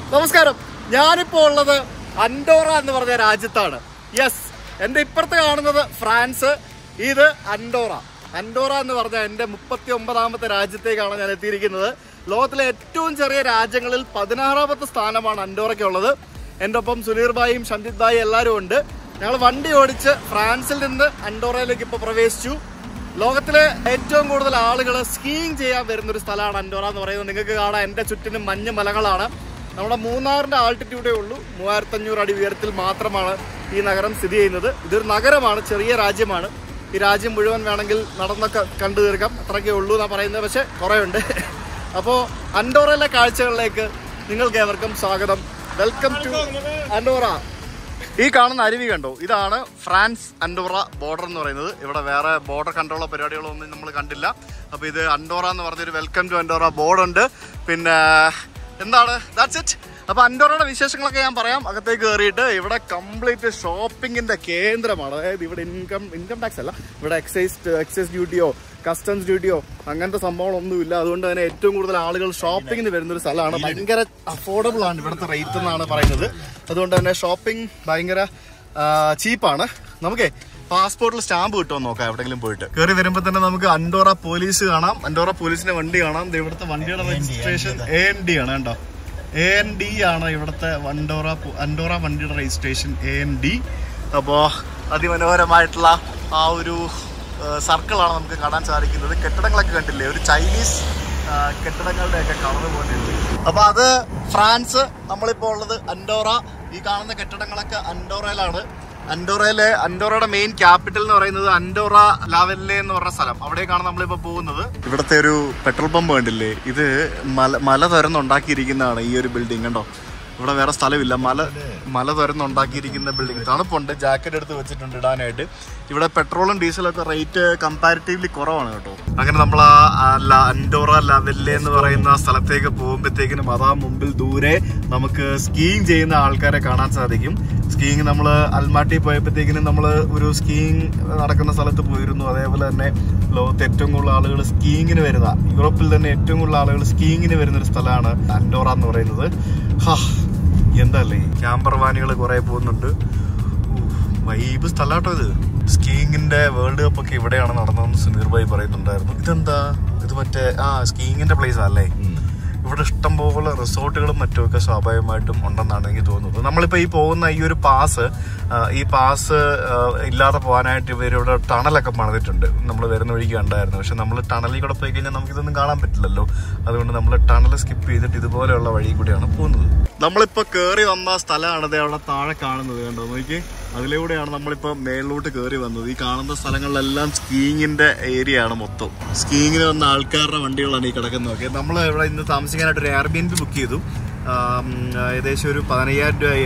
നമസ്കാരം. ഞാനിപ്പോൾ ഉള്ളത് അൻഡോറ എന്ന് പറഞ്ഞ രാജ്യത്താണ്. യെസ്, എൻ്റെ ഇപ്പുറത്ത് കാണുന്നത് ഫ്രാൻസ്, ഇത് അൻഡോറ. അൻഡോറ എന്ന് പറഞ്ഞാൽ എൻ്റെ 39ാമത്തെ രാജ്യത്തേക്കാണ് ഞാൻ എത്തിയിരിക്കുന്നത്. ലോകത്തിലെ ഏറ്റവും ചെറിയ രാജ്യങ്ങളിൽ 16ാമത്തെ സ്ഥാനമാണ് അൻഡോറയ്ക്കുള്ളത്. എൻ്റെ ഒപ്പം സുനീർ ഭായിയും ഷംജിത് ഭായി എല്ലാവരും ഉണ്ട്. ഞങ്ങൾ വണ്ടി ഓടിച്ച് ഫ്രാൻസിൽ നിന്ന് അൻഡോറയിലേക്ക് ഇപ്പോൾ പ്രവേശിച്ചു. ലോകത്തിലെ ഏറ്റവും കൂടുതൽ ആളുകൾ സ്കീയിങ് ചെയ്യാൻ വരുന്നൊരു സ്ഥലമാണ് അൻഡോറ എന്ന് പറയുന്നത്. നിങ്ങൾക്ക് കാണാം, എൻ്റെ ചുറ്റിനും മഞ്ഞ് മലകളാണ്. നമ്മുടെ മൂന്നാറിൻ്റെ ആൾട്ടിറ്റ്യൂഡേ ഉള്ളൂ. 3500 അടി ഉയരത്തിൽ മാത്രമാണ് ഈ നഗരം സ്ഥിതി ചെയ്യുന്നത്. ഇതൊരു നഗരമാണ്, ചെറിയ രാജ്യമാണ്. ഈ രാജ്യം മുഴുവൻ വേണമെങ്കിൽ നടന്നൊക്കെ കണ്ടു തീർക്കാം, അത്രയ്ക്കേ ഉള്ളൂ എന്നാണ് പറയുന്നത്. പക്ഷേ കുറേ ഉണ്ട്. അപ്പോൾ അൻഡോറയിലെ കാഴ്ചകളിലേക്ക് നിങ്ങൾക്ക് ഏവർക്കും സ്വാഗതം. Welcome to Andorra. ഈ കാണുന്ന അരുവി കണ്ടോ, ഇതാണ് ഫ്രാൻസ് അൻഡോറ ബോർഡർ എന്ന് പറയുന്നത്. ഇവിടെ വേറെ ബോർഡർ കണ്ടുള്ള പരിപാടികളൊന്നും നമ്മൾ കണ്ടില്ല. അപ്പോൾ ഇത് അൻഡോറ എന്ന് പറഞ്ഞൊരു വെൽക്കം ടു അൻഡോറ ബോർഡുണ്ട്. പിന്നെ എന്താണ്, ദാറ്റ്സ് ഇറ്റ്. അപ്പോൾ അൻഡോറയുടെ വിശേഷങ്ങളൊക്കെ ഞാൻ പറയാം അകത്തേക്ക് കയറിയിട്ട്. ഇവിടെ കംപ്ലീറ്റ് ഷോപ്പിങ്ങിൻ്റെ കേന്ദ്രമാണ്. അതായത് ഇവിടെ ഇൻകം ടാക്സ് അല്ല, ഇവിടെ എക്സൈസ് ഡ്യൂട്ടിയോ കസ്റ്റംസ് ഡ്യൂട്ടിയോ അങ്ങനത്തെ സംഭവങ്ങളൊന്നുമില്ല. അതുകൊണ്ട് തന്നെ ഏറ്റവും കൂടുതൽ ആളുകൾ ഷോപ്പിങ്ങിന് വരുന്നൊരു സ്ഥലമാണ്. ഭയങ്കര അഫോർഡബിൾ ആണ് ഇവിടുത്തെ റേറ്റ് എന്നാണ് പറയുന്നത്. അതുകൊണ്ട് തന്നെ ഷോപ്പിംഗ് ഭയങ്കര ചീപ്പാണ്. നമുക്കേ പാസ്പോർട്ടിൽ സ്റ്റാമ്പ് കിട്ടുമെന്ന് നോക്കാം. എവിടെയെങ്കിലും പോയിട്ട് കയറി വരുമ്പോൾ തന്നെ നമുക്ക് അൻഡോറ പോലീസ് കാണാം, അൻഡോറ പോലീസിന്റെ വണ്ടി കാണാം. ഇവിടുത്തെ വണ്ടിയുടെ രജിസ്ട്രേഷൻ AND ആണ് കേട്ടോ. AND ആണ് ഇവിടുത്തെ അൻഡോറ വണ്ടിയുടെ രജിസ്ട്രേഷൻ AND. അപ്പോൾ അതിമനോഹരമായിട്ടുള്ള ആ ഒരു സർക്കിളാണ് നമുക്ക് കാണാൻ സാധിക്കുന്നത്. കെട്ടിടങ്ങളൊക്കെ കണ്ടില്ലേ, ഒരു ചൈനീസ് കെട്ടിടങ്ങളുടെയൊക്കെ കളർ പോലെയുണ്ട്. അപ്പോൾ അത് ഫ്രാൻസ്. നമ്മളിപ്പോൾ ഉള്ളത് അൻഡോറ. ഈ കാണുന്ന കെട്ടിടങ്ങളൊക്കെ അൻഡോറയിലാണ്. അൻഡോറയുടെ മെയിൻ ക്യാപിറ്റൽ എന്ന് പറയുന്നത് അൻഡോറ ലാവെല്ലെ എന്ന് പറഞ്ഞ സ്ഥലം. അവിടേക്കാണ് നമ്മളിപ്പോൾ പോകുന്നത്. ഇവിടുത്തെ ഒരു പെട്രോൾ പമ്പ് കണ്ടില്ലേ, ഇത് മല തുരന്നുണ്ടാക്കിയിരിക്കുന്നതാണ് ഈ ഒരു ബിൽഡിംഗ്. കണ്ടോ, ഇവിടെ വേറെ സ്ഥലമില്ല. മല തുരന്നുണ്ടാക്കിയിരിക്കുന്ന ബിൽഡിംഗ്. തണുപ്പുണ്ട്, ജാക്കറ്റ് എടുത്ത് വെച്ചിട്ടുണ്ട് ഇടാനായിട്ട്. ഇവിടെ പെട്രോളും ഡീസലൊക്കെ റേറ്റ് കമ്പാരിറ്റീവ്ലി കുറവാണ് കേട്ടോ. അങ്ങനെ നമ്മൾ അൻഡോറ ലാവെല്ലെ എന്ന് പറയുന്ന സ്ഥലത്തേക്ക് പോകുമ്പോഴത്തേക്കിനും അതാ മുമ്പിൽ ദൂരെ നമുക്ക് സ്കീയിങ് ചെയ്യുന്ന ആൾക്കാരെ കാണാൻ സാധിക്കും. സ്കീയിങ് നമ്മൾ അൽമാട്ടി പോയപ്പോഴത്തേക്കിനും നമ്മൾ ഒരു സ്കീയിങ് നടക്കുന്ന സ്ഥലത്ത് പോയിരുന്നു. അതേപോലെ തന്നെ ലോകത്ത് ഏറ്റവും കൂടുതൽ ആളുകൾ സ്കീയിങ്ങിന് വരുന്ന, യൂറോപ്പിൽ തന്നെ ഏറ്റവും കൂടുതൽ ആളുകൾ സ്കീയിങ്ങിന് വരുന്നൊരു സ്ഥലമാണ് അൻഡോറ എന്ന് പറയുന്നത്. എന്തല്ലേ, ക്യാമ്പർ വാനികൾ കുറെ പോകുന്നുണ്ട്. വൈബ് സ്ഥലമാട്ടോ ഇത്. സ്കീയിങ്ങിന്റെ വേൾഡ് കപ്പ് ഒക്കെ ഇവിടെയാണ് നടന്നതെന്ന് സുനീർ ഭായി പറയുന്നുണ്ടായിരുന്നു. ഇതെന്താ, ഇത് മറ്റേ സ്കീയിങ്ങിന്റെ പ്ലേസ് അല്ലേ? ഇവിടെ ഇഷ്ടംപോലെ റിസോർട്ടുകളും മറ്റുമൊക്കെ സ്വാഭാവികമായിട്ടും ഉണ്ടെന്നാണ് എനിക്ക് തോന്നുന്നത്. നമ്മളിപ്പോൾ ഈ പോകുന്ന ഈ ഒരു പാസ് ഇല്ലാതെ പോകാനായിട്ട് ഇവരിവിടെ ടണലൊക്കെ പണിതിട്ടുണ്ട്. നമ്മൾ വരുന്ന വഴിക്ക് കണ്ടായിരുന്നു. പക്ഷെ നമ്മൾ ടണലിൽ കൂടെ പോയി കഴിഞ്ഞാൽ നമുക്കിതൊന്നും കാണാൻ പറ്റില്ലല്ലോ. അതുകൊണ്ട് നമ്മൾ ടണൽ സ്കിപ്പ് ചെയ്തിട്ട് ഇതുപോലെയുള്ള വഴി കൂടിയാണ് പോകുന്നത്. നമ്മളിപ്പോൾ കയറി വന്ന സ്ഥലമാണത് അവിടെ താഴെ കാണുന്നത്. കണ്ടോ, നോക്കി, അതിലൂടെയാണ് നമ്മളിപ്പോൾ മേളിലോട്ട് കയറി വന്നത്. ഈ കാണുന്ന സ്ഥലങ്ങളിലെല്ലാം സ്കീയിങ്ങിന്റെ ഏരിയ ആണ് മൊത്തം. സ്കീയിങ്ങിന് വന്ന ആൾക്കാരുടെ വണ്ടികളാണ് ഈ കിടക്കുന്നത്. ഓക്കെ, നമ്മൾ ഇവിടെ ഇന്ന് താമസിക്കാനായിട്ട് ഒരു Airbnb ബുക്ക് ചെയ്തു. ഏകദേശം ഒരു 15,000 രൂപ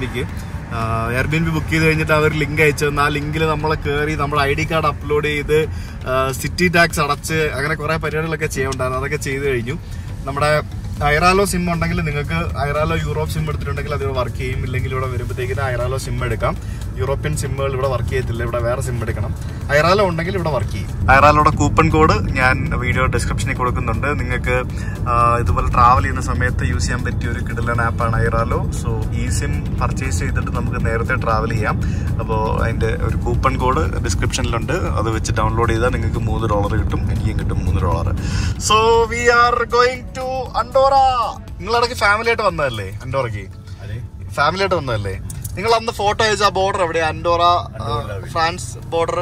Airbnb ബുക്ക് ചെയ്ത് കഴിഞ്ഞിട്ട് അവർ ലിങ്ക് അയച്ചു. ആ ലിങ്കിൽ നമ്മളെ കയറി നമ്മുടെ ID കാർഡ് അപ്ലോഡ് ചെയ്ത് സിറ്റി ടാക്സ് അടച്ച് അങ്ങനെ കുറേ പരിപാടികളൊക്കെ ചെയ്യാനുണ്ടായിരുന്നു. അതൊക്കെ ചെയ്ത് കഴിഞ്ഞു. നമ്മുടെ ഐറാലോ സിം ഉണ്ടെങ്കിൽ നിങ്ങൾക്ക് ഐറാലോ യൂറോപ്പ് സിം എടുത്തിട്ടുണ്ടെങ്കിൽ അത് വർക്ക് ചെയ്യും. ഇല്ലെങ്കിൽ ഇവിടെ വരുമ്പോഴത്തേക്കിന് ഐറാലോ സിം എടുക്കാം. യൂറോപ്യൻ സിമ്മുകൾ ഇവിടെ വർക്ക് ചെയ്യത്തില്ല, ഇവിടെ വേറെ സിം എടുക്കണം. ഐറാലോ ഉണ്ടെങ്കിൽ ഇവിടെ വർക്ക് ചെയ്യും. ഐറാലോയുടെ കൂപ്പൺ കോഡ് ഞാൻ വീഡിയോ ഡിസ്ക്രിപ്ഷനിൽ കൊടുക്കുന്നുണ്ട്. നിങ്ങൾക്ക് ഇതുപോലെ ട്രാവൽ ചെയ്യുന്ന സമയത്ത് യൂസ് ചെയ്യാൻ പറ്റിയ ഒരു കിടിലൻ ആപ്പാണ് ഐറാലോ. സോ ഈ സിം പർച്ചേസ് ചെയ്തിട്ട് നമുക്ക് നേരത്തെ ട്രാവൽ ചെയ്യാം. അപ്പോൾ അതിൻ്റെ ഒരു കൂപ്പൺ കോഡ് ഡിസ്ക്രിപ്ഷനിലുണ്ട്. അത് വെച്ച് ഡൗൺലോഡ് ചെയ്താൽ നിങ്ങൾക്ക് $3 കിട്ടും, എനിക്കും കിട്ടും $3. So we are going to Andorra. നിങ്ങളിടയ്ക്ക് ഫാമിലി ആയിട്ട് വന്നതല്ലേ അൻഡോറയ്ക്ക്? ഫാമിലി ആയിട്ട് വന്നതല്ലേ? നിങ്ങൾ അന്ന് ഫോട്ടോ അയച്ച ആ ബോർഡർ എവിടെയാ? അൻഡോറ ഫ്രാൻസ് ബോർഡർ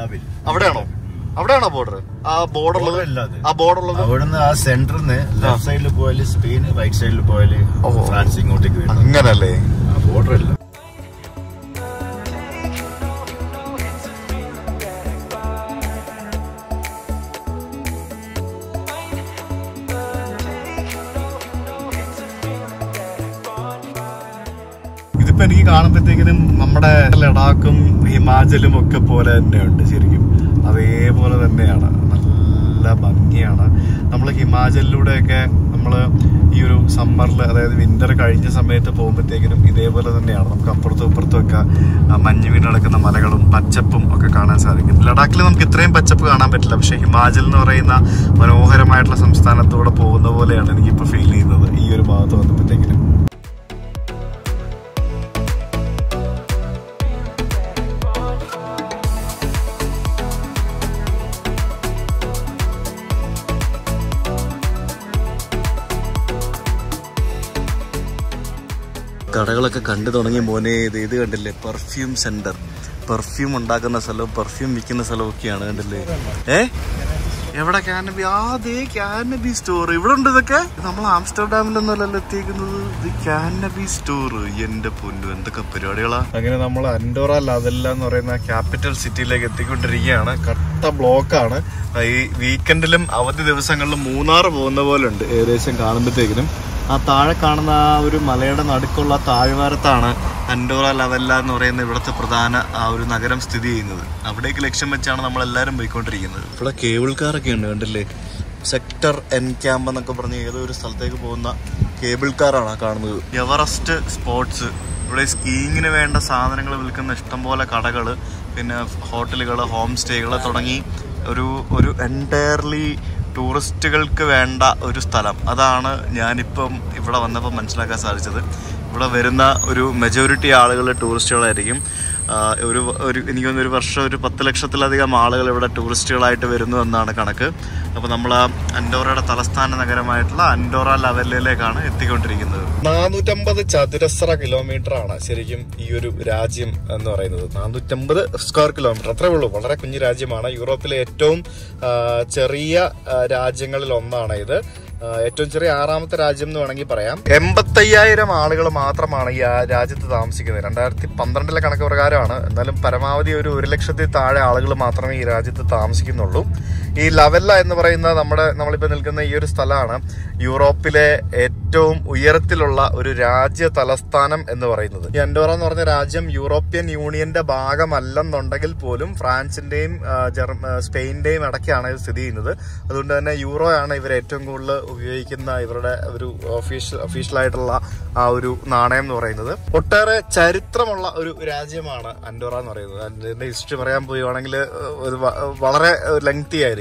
അവിടെയാണോ ബോർഡർ? ആ ബോർഡർ ഉള്ളത് അവിടുന്ന് ആ സെന്ററിന്ന് ലെഫ്റ്റ് സൈഡിൽ പോയാല് സ്പെയിൻ, റൈറ്റ് സൈഡിൽ പോയാല് ഫ്രാൻസ്, ഇങ്ങോട്ടേക്ക് വരും. അങ്ങനല്ലേ? ആ ബോർഡർ അല്ല. ഇതിപ്പോ എനിക്ക് കാണുമ്പോഴത്തേക്കിനും നമ്മുടെ ലഡാക്കും ഹിമാചലും ഒക്കെ പോലെ തന്നെയുണ്ട്. ശരിക്കും അതേപോലെ തന്നെയാണ്, നല്ല ഭംഗിയാണ്. നമ്മൾ ഹിമാചലിലൂടെയൊക്കെ നമ്മൾ ഈ ഒരു സമ്മറിൽ, അതായത് വിന്റർ കഴിഞ്ഞ സമയത്ത് പോകുമ്പോഴത്തേക്കിനും ഇതേപോലെ തന്നെയാണ്. നമുക്ക് അപ്പുറത്തും ഇപ്പുറത്തും ഒക്കെ മഞ്ഞ് വീണ് കിടക്കുന്ന മലകളും പച്ചപ്പും ഒക്കെ കാണാൻ സാധിക്കും. ലഡാക്കിൽ നമുക്ക് ഇത്രയും പച്ചപ്പ് കാണാൻ പറ്റില്ല. പക്ഷേ ഹിമാചൽ എന്ന് പറയുന്ന മനോഹരമായിട്ടുള്ള സംസ്ഥാനത്തൂടെ പോകുന്ന പോലെയാണ് എനിക്കിപ്പോൾ ഫീൽ ചെയ്യുന്നത് ഈ ഒരു ഭാഗത്ത് വന്നപ്പോഴത്തേക്കിനും. കടകളൊക്കെ കണ്ടു തുടങ്ങി മോനെ. ഇത് കണ്ടില്ലേ, പെർഫ്യൂം സെന്റർ, പെർഫ്യൂം ഉണ്ടാക്കുന്ന സ്ഥലവും പെർഫ്യൂം വിൽക്കുന്ന സ്ഥലമൊക്കെയാണ്. കണ്ടില്ലേ? എവിടെ കാനബി? അതേ കാനബി സ്റ്റോർ ഇവിടെ ഉണ്ട്. ഇതൊക്കെ നമ്മൾ ആംസ്റ്റർഡാമിലൊന്നുമല്ലല്ലോ എത്തിയിരിക്കുന്നത്. ഇത് കാനബി സ്റ്റോർ. എന്റെ പൊന്നു, എന്തൊക്കെ പരിപാടികളാ. അങ്ങനെ നമ്മൾ അൻഡോറ ലാവെല്ല എന്ന് പറയുന്ന ക്യാപിറ്റൽ സിറ്റിയിലേക്ക് എത്തിക്കൊണ്ടിരിക്കുകയാണ്. കട്ട ബ്ലോക്കാണ്. ഈ വീക്കെൻഡിലും അവധി ദിവസങ്ങളിലും മൂന്നാർ പോകുന്ന പോലെ ഉണ്ട് ഏകദേശം കാണുമ്പോഴത്തേക്കിനും. ആ താഴെ കാണുന്ന ആ ഒരു മലയുടെ നടുക്കുള്ള താഴ്വാരത്താണ് അൻഡോറ ലാവെല്ല എന്ന് പറയുന്ന ഇവിടുത്തെ പ്രധാന ആ ഒരു നഗരം സ്ഥിതി ചെയ്യുന്നത്. അവിടേക്ക് ലക്ഷ്യം വെച്ചാണ് നമ്മളെല്ലാവരും പോയിക്കൊണ്ടിരിക്കുന്നത്. ഇവിടെ കേബിൾ കാറൊക്കെ ഉണ്ട്, കണ്ടില്ലേ? സെക്ടർ എൻ ക്യാമ്പ് എന്നൊക്കെ പറഞ്ഞ് ഏതോ ഒരു സ്ഥലത്തേക്ക് പോകുന്ന കേബിൾ കാറാണ് കാണുന്നത്. എവറസ്റ്റ് സ്പോർട്സ്, ഇവിടെ സ്കീയിങ്ങിന് വേണ്ട സാധനങ്ങൾ വിൽക്കുന്ന ഇഷ്ടംപോലെ കടകൾ, പിന്നെ ഹോട്ടലുകൾ, ഹോം സ്റ്റേകൾ തുടങ്ങി ഒരു എൻറ്റയർലി ടൂറിസ്റ്റുകൾക്ക് വേണ്ട ഒരു സ്ഥലം. അതാണ് ഞാനിപ്പം ഇവിടെ വന്നപ്പോൾ മനസ്സിലാക്കാൻ സാധിച്ചത്. ഇവിടെ വരുന്ന ഒരു മെജോറിറ്റി ആളുകൾ ടൂറിസ്റ്റുകളായിരിക്കും. എനിക്ക് തോന്നുന്നു ഒരു വർഷം ഒരു 10 ലക്ഷത്തിലധികം ആളുകൾ ഇവിടെ ടൂറിസ്റ്റുകളായിട്ട് വരുന്നു എന്നാണ് കണക്ക്. അപ്പോൾ നമ്മൾ ആ അൻഡോറയുടെ തലസ്ഥാന നഗരമായിട്ടുള്ള അൻഡോറ ലാവെല്ലയിലേക്കാണ് എത്തിക്കൊണ്ടിരിക്കുന്നത്. 450 ചതുരശ്ര കിലോമീറ്റർ ആണ് ശരിക്കും ഈ ഒരു രാജ്യം എന്ന് പറയുന്നത്. 450 സ്ക്വയർ കിലോമീറ്റർ, അത്രേ ഉള്ളൂ. വളരെ കുഞ്ഞു രാജ്യമാണ്. യൂറോപ്പിലെ ഏറ്റവും ചെറിയ രാജ്യങ്ങളിൽ ഒന്നാണ് ഇത്. ഏറ്റവും ചെറിയ 6ാമത്തെ രാജ്യം എന്ന് വേണമെങ്കിൽ പറയാം. 85,000 ആളുകൾ മാത്രമാണ് ഈ രാജ്യത്ത് താമസിക്കുന്നത്. 2012 കണക്ക് പ്രകാരമാണ്. എന്നാലും പരമാവധി ഒരു 1 ലക്ഷത്തിൽ താഴെ ആളുകൾ മാത്രമേ ഈ രാജ്യത്ത് താമസിക്കുന്നുള്ളൂ. ഈ ലാവെല്ല എന്ന് പറയുന്ന നമ്മളിപ്പോൾ നിൽക്കുന്ന ഈ ഒരു സ്ഥലമാണ് യൂറോപ്പിലെ ഏറ്റവും ഉയരത്തിലുള്ള ഒരു രാജ്യ തലസ്ഥാനം എന്ന് പറയുന്നത്. ഈ അൻഡോറ എന്ന് പറഞ്ഞ രാജ്യം യൂറോപ്യൻ യൂണിയന്റെ ഭാഗമല്ലെന്നുണ്ടെങ്കിൽ പോലും ഫ്രാൻസിന്റെയും സ്പെയിന്റെയും ഇടയ്ക്കാണ് ഇത് സ്ഥിതി ചെയ്യുന്നത്. അതുകൊണ്ട് തന്നെ യൂറോയാണ് ഇവർ ഏറ്റവും കൂടുതൽ ഉപയോഗിക്കുന്ന ഇവരുടെ ഒരു ഒഫീഷ്യലായിട്ടുള്ള ആ ഒരു നാണയം എന്ന് പറയുന്നത്. ഒട്ടേറെ ചരിത്രമുള്ള ഒരു രാജ്യമാണ് അൻഡോറ എന്ന് പറയുന്നത്. അതിന്റെ ഹിസ്റ്ററി പറയാൻ പോവുകയാണെങ്കിൽ വളരെ ലെങ്തി ആയിരിക്കും.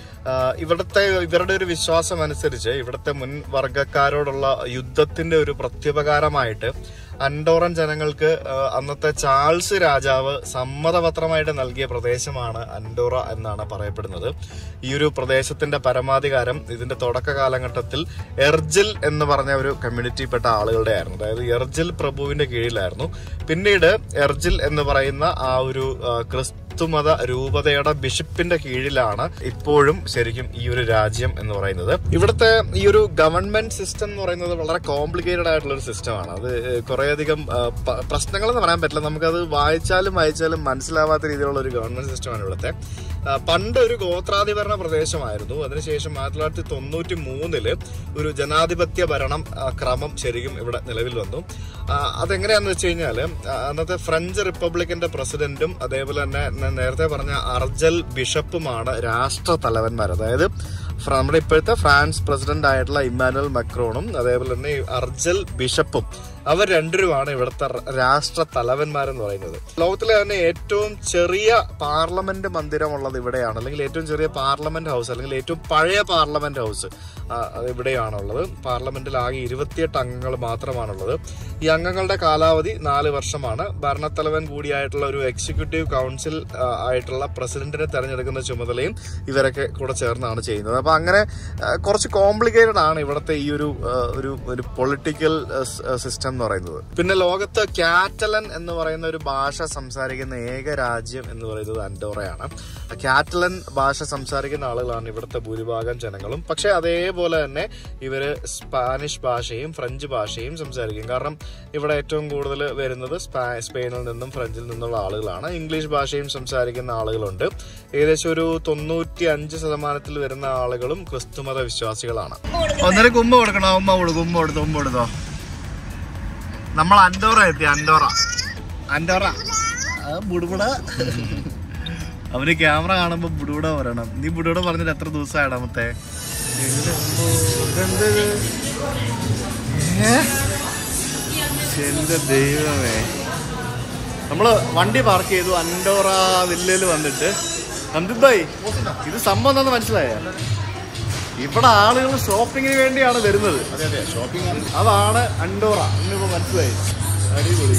ഇവരുടെ ഒരു വിശ്വാസം അനുസരിച്ച് ഇവിടുത്തെ മുൻ വർഗക്കാരോടുള്ള യുദ്ധത്തിന്റെ ഒരു പ്രത്യുപകാരമായിട്ട് അൻഡോറൻ ജനങ്ങൾക്ക് അന്നത്തെ ചാൾസ് രാജാവ് സമ്മതപത്രമായിട്ട് നൽകിയ പ്രദേശമാണ് അൻഡോറ എന്നാണ് പറയപ്പെടുന്നത്. ഈ ഒരു പ്രദേശത്തിന്റെ പരമാധികാരം ഇതിന്റെ തുടക്ക കാലഘട്ടത്തിൽ എർജിൽ എന്ന് പറഞ്ഞ ഒരു കമ്മ്യൂണിറ്റിപ്പെട്ട ആളുകളുടെ ആയിരുന്നു. അതായത് എർജിൽ പ്രഭുവിന്റെ കീഴിലായിരുന്നു. പിന്നീട് എർജിൽ എന്ന് പറയുന്ന ആ ഒരു ക്രിസ്തുമത രൂപതയുടെ ബിഷപ്പിന്റെ കീഴിലാണ് ഇപ്പോഴും ശരിക്കും ഈ ഒരു രാജ്യം എന്ന് പറയുന്നത്. ഇവിടുത്തെ ഈ ഒരു ഗവൺമെന്റ് സിസ്റ്റം എന്ന് പറയുന്നത് വളരെ കോംപ്ലിക്കേറ്റഡ് ആയിട്ടുള്ള ഒരു സിസ്റ്റമാണ്. അത് കുറേയധികം പ്രശ്നങ്ങളെന്ന് പറയാൻ പറ്റില്ല. നമുക്കത് വായിച്ചാലും മനസ്സിലാവാത്ത രീതിയിലുള്ള ഒരു ഗവൺമെന്റ് സിസ്റ്റമാണ് ഇവിടുത്തെ. പണ്ട് ഒരു ഗോത്രാധിപരണ പ്രദേശമായിരുന്നു. അതിനുശേഷം 1993 ഒരു ജനാധിപത്യ ഭരണം ക്രമം ശരിക്കും ഇവിടെ നിലവിൽ വന്നു. അതെങ്ങനെയാന്ന് വെച്ച് കഴിഞ്ഞാൽ അന്നത്തെ ഫ്രഞ്ച് റിപ്പബ്ലിക്കിന്റെ പ്രസിഡന്റും അതേപോലെ തന്നെ നേരത്തെ പറഞ്ഞ അർജൽ ബിഷപ്പുമാണ് രാഷ്ട്ര തലവന്മാർ. അതായത് നമ്മുടെ ഇപ്പോഴത്തെ ഫ്രാൻസ് പ്രസിഡന്റ് ആയിട്ടുള്ള ഇമ്മാനുവൽ മക്രോണും അതേപോലെ തന്നെ അർജൽ ബിഷപ്പും അവർ രണ്ടുപേരുമാണ് ഇവിടുത്തെ രാഷ്ട്ര തലവന്മാരെന്ന് പറയുന്നത്. ലോകത്തിലെ തന്നെ ഏറ്റവും ചെറിയ പാർലമെന്റ് മന്ദിരമുള്ളത് ഇവിടെയാണ്, അല്ലെങ്കിൽ ഏറ്റവും ചെറിയ പാർലമെന്റ് ഹൗസ്, അല്ലെങ്കിൽ ഏറ്റവും പഴയ പാർലമെന്റ് ഹൗസ് ഇവിടെയാണുള്ളത്. പാർലമെന്റിൽ ആകെ 28 അംഗങ്ങൾ മാത്രമാണുള്ളത്. ഈ അംഗങ്ങളുടെ കാലാവധി 4 വർഷമാണ്. ഭരണത്തലവൻ കൂടിയായിട്ടുള്ള ഒരു എക്സിക്യൂട്ടീവ് കൗൺസിൽ ആയിട്ടുള്ള പ്രസിഡന്റിനെ തെരഞ്ഞെടുക്കുന്ന ചുമതലയും ഇവരൊക്കെ കൂടെ ചേർന്നാണ് ചെയ്യുന്നത്. അപ്പൊ അങ്ങനെ കുറച്ച് കോംപ്ലിക്കേറ്റഡ് ആണ് ഇവിടുത്തെ ഈ ഒരു പൊളിറ്റിക്കൽ സിസ്റ്റം എന്ന് പറയുന്നത്. പിന്നെ ലോകത്ത് കാറ്റലൻ എന്ന് പറയുന്ന ഒരു ഭാഷ സംസാരിക്കുന്ന ഏക രാജ്യം എന്ന് പറയുന്നത് അൻഡോറയാണ്. കാറ്റലൻ ഭാഷ സംസാരിക്കുന്ന ആളുകളാണ് ഇവിടുത്തെ ഭൂരിഭാഗം ജനങ്ങളും. പക്ഷെ അതേപോലെ തന്നെ ഇവര് സ്പാനിഷ് ഭാഷയും ഫ്രഞ്ച് ഭാഷയും സംസാരിക്കും. കാരണം ഇവിടെ ഏറ്റവും കൂടുതൽ വരുന്നത് സ്പെയിനിൽ നിന്നും ഫ്രഞ്ചിൽ നിന്നുള്ള ആളുകളാണ്. ഇംഗ്ലീഷ് ഭാഷയും സംസാരിക്കുന്ന ആളുകളുണ്ട്. ഏകദേശം ഒരു 95% വരുന്ന ആളുകളും ക്രിസ്തുമത വിശ്വാസികളാണ്. ഒന്നര കുമ്പ കൊടുക്കണോ? ഉമ്മ കൊടുത്തോ. നമ്മൾ അൻഡോറ എത്തി. അൻഡോറ ബുടുബുട. അവര് ക്യാമറ കാണുമ്പോ ബുടുബുട പറയണം. നീ ബുടുബുട പറഞ്ഞിട്ട് എത്ര ദിവസമായിടാ മത്തേ? എന്റെ ദൈവമേ. നമ്മള് വണ്ടി പാർക്ക് ചെയ്തു അൻഡോറ വില്ലയില് വന്നിട്ട്. നന്ദിത് ഭായ്, ഇത് സംഭവം എന്താന്ന് മനസ്സിലായ? ഇവിടെ ആളുകൾ ഷോപ്പിങ്ങിന് വേണ്ടിയാണ് വരുന്നത്. അതാണ് അൻഡോറ. ഇന്നിപ്പോ മനസ്സിലായി. അടിപൊളി.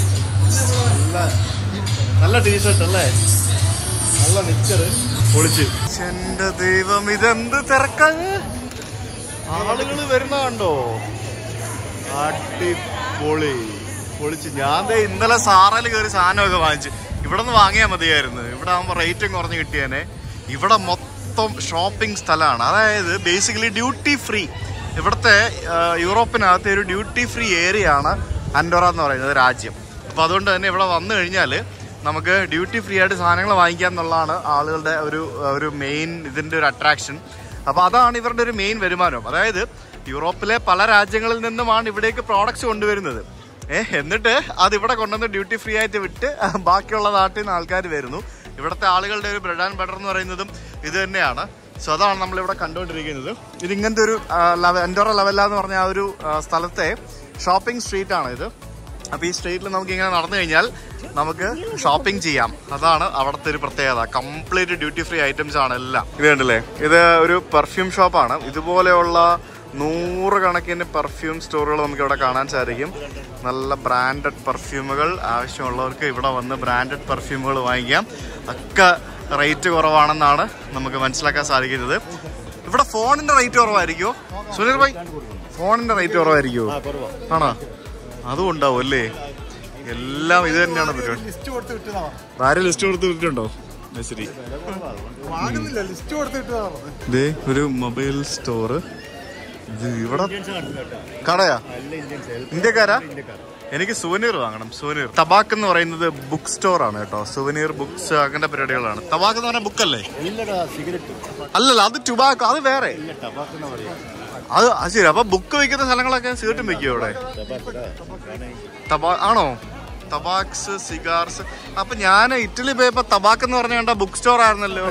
നല്ല ടീഷർട്ട് അല്ലേ, നല്ല നിക്കറ് പൊളിച്ച്. എന്റെ ദൈവം, ഇതെന്ത് തിരക്കാണ്! ആളുകൾ വരുന്ന കണ്ടോ? അടിപൊളി. പൊളിച്ച്. ഞാൻ ഇന്നലെ സാറയിൽ കയറി സാധനമൊക്കെ വാങ്ങിച്ചു. ഇവിടെ നിന്ന് വാങ്ങിയാൽ മതിയായിരുന്നു. ഇവിടെ ആകുമ്പോൾ റേറ്റും കുറഞ്ഞ് കിട്ടിയേനെ. ഇവിടെ മൊത്തം ഷോപ്പിംഗ് സ്ഥലമാണ്. അതായത് ബേസിക്കലി ഡ്യൂട്ടി ഫ്രീ. ഇവിടുത്തെ യൂറോപ്പിനകത്തെ ഒരു ഡ്യൂട്ടി ഫ്രീ ഏരിയ ആണ് അൻഡോറ എന്ന് പറയുന്നത് രാജ്യം. അപ്പോൾ അതുകൊണ്ട് തന്നെ ഇവിടെ വന്നു കഴിഞ്ഞാൽ നമുക്ക് ഡ്യൂട്ടി ഫ്രീ ആയിട്ട് സാധനങ്ങൾ വാങ്ങിക്കുക എന്നുള്ളതാണ് ആളുകളുടെ ഒരു മെയിൻ ഇതിൻ്റെ ഒരു അട്രാക്ഷൻ. അപ്പോൾ അതാണ് ഇവരുടെ ഒരു മെയിൻ വരുമാനം. അതായത് യൂറോപ്പിലെ പല രാജ്യങ്ങളിൽ നിന്നുമാണ് ഇവിടേക്ക് പ്രോഡക്റ്റ്സ് കൊണ്ടുവരുന്നത്. എന്നിട്ട് അതിവിടെ കൊണ്ടുവന്ന് ഡ്യൂട്ടി ഫ്രീ ആയിട്ട് വിട്ട് ബാക്കിയുള്ള നാട്ടിൽ നിന്ന് ആൾക്കാർ വരുന്നു. ഇവിടുത്തെ ആളുകളുടെ ഒരു ബ്രെഡ് ആൻഡ് ബട്ടർ എന്ന് പറയുന്നതും ഇത് തന്നെയാണ്. സോ അതാണ് നമ്മളിവിടെ കണ്ടുകൊണ്ടിരിക്കുന്നത്. ഇതിങ്ങനത്തെ ഒരു അൻഡോറ ലെവല എന്ന് പറഞ്ഞ ആ ഒരു സ്ഥലത്തെ ഷോപ്പിംഗ് സ്ട്രീറ്റാണ് ഇത്. അപ്പോൾ ഈ സ്ട്രീറ്റിൽ നമുക്ക് ഇങ്ങനെ നടന്നു കഴിഞ്ഞാൽ നമുക്ക് ഷോപ്പിംഗ് ചെയ്യാം. അതാണ് അവിടുത്തെ ഒരു പ്രത്യേകത. കംപ്ലീറ്റ് ഡ്യൂട്ടി ഫ്രീ ഐറ്റംസ് ആണ് എല്ലാം. ഇത് കണ്ടില്ലേ, ഇത് ഒരു പെർഫ്യൂം ഷോപ്പാണ്. ഇതുപോലെയുള്ള 100 കണക്കിന് പെർഫ്യൂം സ്റ്റോറുകൾ നമുക്ക് ഇവിടെ കാണാൻ സാധിക്കും. നല്ല ബ്രാൻഡഡ് പെർഫ്യൂമുകൾ ആവശ്യമുള്ളവർക്ക് ഇവിടെ വന്ന് ബ്രാൻഡഡ് പെർഫ്യൂമുകൾ വാങ്ങിക്കാം. ഒക്കെ റേറ്റ് കുറവാണെന്നാണ് നമുക്ക് മനസ്സിലാക്കാൻ സാധിക്കുന്നത്. ഇവിടെ ഫോണിന്റെ റേറ്റ് കുറവായിരിക്കുമോ സുനിൽ ഭായ്? ഫോണിന്റെ റേറ്റ് കുറവായിരിക്കുമോ? ആണോ? അതും ഉണ്ടാവും അല്ലേ? എല്ലാം ഇത് തന്നെയാണ് പരിപാടി. ആരും ലിസ്റ്റ് കൊടുത്ത് വിട്ടിട്ടുണ്ടോ? ശരി, ഇതേ ഒരു മൊബൈൽ സ്റ്റോറ്. ഇത് ഇവിടെ കടയാ? ഇന്ത്യക്കാരാ? എനിക്ക് സുവനീർ വാങ്ങണം. സുവനീർ. തബാക്ക് എന്ന് പറയുന്നത് ബുക്ക് സ്റ്റോർ ആണ് കേട്ടോ. സുവനീർ ബുക്സ് അങ്ങനത്തെ പരിപാടികളാണ്. തബാക്ക് എന്ന് പറഞ്ഞാൽ ബുക്കല്ലേ? അല്ലല്ല, അത് ടുബാക്കോ, അത് വേറെ. അത് ശരി. അപ്പൊ ബുക്ക് വെക്കുന്ന സ്ഥലങ്ങളൊക്കെ സിഗരറ്റും വെക്കുമോ ഇവിടെ? ആണോ? തബാക്സ്, സിഗാർസ്. അപ്പൊ ഞാൻ ഇറ്റലി പോയപ്പോ തബാക്ക് എന്ന് പറഞ്ഞ കണ്ട ബുക്ക് സ്റ്റോർ ആയിരുന്നല്ലോ.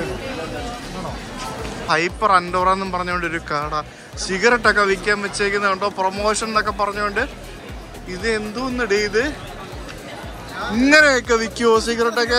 ഹൈപ്പർ അൻഡോറ എന്നും പറഞ്ഞുകൊണ്ട് ഒരു കട. സിഗരറ്റ് ഒക്കെ വിൽക്കാൻ വെച്ചേക്കുന്നത് കണ്ടോ, പ്രൊമോഷൻ എന്നൊക്കെ പറഞ്ഞുകൊണ്ട്. ഇത് എന്തോന്നിടേ ഇത്? ഇങ്ങനെയൊക്കെ വിൽക്കുവോ സിഗരറ്റൊക്കെ?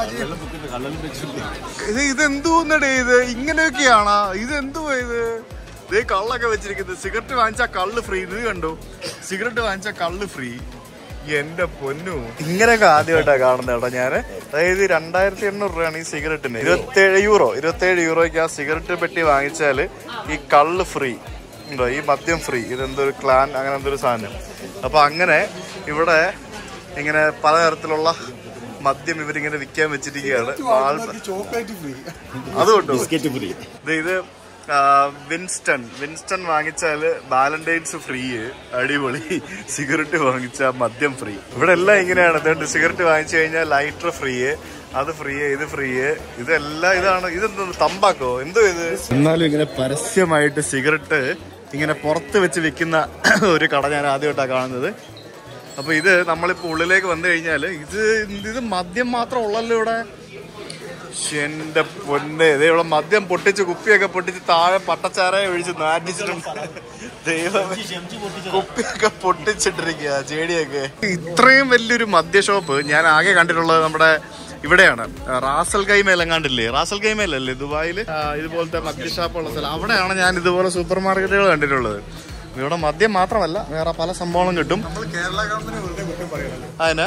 ഇതെന്തോന്നിടേ ഇത്? ഇങ്ങനെയൊക്കെയാണോ? ഇതെന്തുവാ ഇത്? ഇതേ കള്ളൊക്കെ വെച്ചിരിക്കുന്നത്. സിഗരറ്റ് വാങ്ങിച്ചാൽ കള്ള് ഫ്രീ. ഇത് കണ്ടോ, സിഗരറ്റ് വാങ്ങിച്ചാൽ കള്ള് ഫ്രീ. എന്റെ പൊന്നു, ഇങ്ങനെയൊക്കെ ആദ്യമായിട്ടാണ് കാണുന്നത് കേട്ടോ ഞാൻ. അതായത് 2800 രൂപയാണ് ഈ സിഗരറ്റിന്. 27 യൂറോയ്ക്ക് ആ സിഗരറ്റ് പെട്ടി വാങ്ങിച്ചാൽ ഈ കള്ള് ഫ്രീ ഉണ്ടോ, ഈ മദ്യം ഫ്രീ. ഇതെന്തൊരു ക്ലാൻ അങ്ങനെ എന്തൊരു സാധനം. അപ്പൊ അങ്ങനെ ഇവിടെ ഇങ്ങനെ പലതരത്തിലുള്ള മദ്യം ഇവരിങ്ങനെ വിൽക്കാൻ വെച്ചിരിക്കുകയാണ്. അതുകൊണ്ടോ ഇത് വിൻസ്റ്റൺ വാങ്ങിച്ചാല് വാലന്റൈൻസ് ഫ്രീ. അടിപൊളി. സിഗരറ്റ് വാങ്ങിച്ചാൽ മദ്യം ഫ്രീ. ഇവിടെ എല്ലാം ഇങ്ങനെയാണ്. അതുകൊണ്ട് സിഗരറ്റ് വാങ്ങിച്ചു കഴിഞ്ഞാൽ ലൈറ്റർ ഫ്രീ, അത് ഫ്രീ, ഇത് ഫ്രീ. ഇതെല്ലാം ഇതാണ്. ഇതെന്തോ തമ്പാക്കോ എന്തോ ഇത്? എന്നാലും ഇങ്ങനെ പരസ്യമായിട്ട് സിഗരറ്റ് ഇങ്ങനെ പുറത്ത് വെച്ച് വിൽക്കുന്ന ഒരു കട ഞാൻ ആദ്യമായിട്ടാണ് കാണുന്നത്. അപ്പൊ ഇത് നമ്മളിപ്പോ ഉള്ളിലേക്ക് വന്നു കഴിഞ്ഞാൽ ഇത് മദ്യം മാത്രം ഉള്ളല്ലോ ഇവിടെ. എന്റെ പൊന്നെ, ഇതേ ഇവിടെ മദ്യം പൊട്ടിച്ച് കുപ്പിയൊക്കെ പൊട്ടിച്ച് താഴെ പട്ടച്ചാരയെ ഒഴിച്ച് നാറ്റിച്ചിട്ടുണ്ട്. ദൈവമേ, കുപ്പിയൊക്കെ പൊട്ടിച്ചിട്ടിരിക്കുക, ചേടിയൊക്കെ. ഇത്രയും വലിയൊരു മദ്യ ഷോപ്പ് ഞാൻ ആകെ കണ്ടിട്ടുള്ളത് നമ്മുടെ ഇവിടെയാണ്. റാസൽ കൈമേലെങ്ങാണ്ടില്ലേ? റാസൽ കൈമേലല്ലേ ദുബായില് ഇതുപോലത്തെ മദ്യ ഷോപ്പുള്ള സ്ഥലം? അവിടെയാണ് ഞാൻ ഇതുപോലെ സൂപ്പർ മാർക്കറ്റുകൾ കണ്ടിട്ടുള്ളത്. ഇവിടെ മദ്യം മാത്രമല്ല വേറെ പല സംഭവങ്ങളും കിട്ടും. അതിന്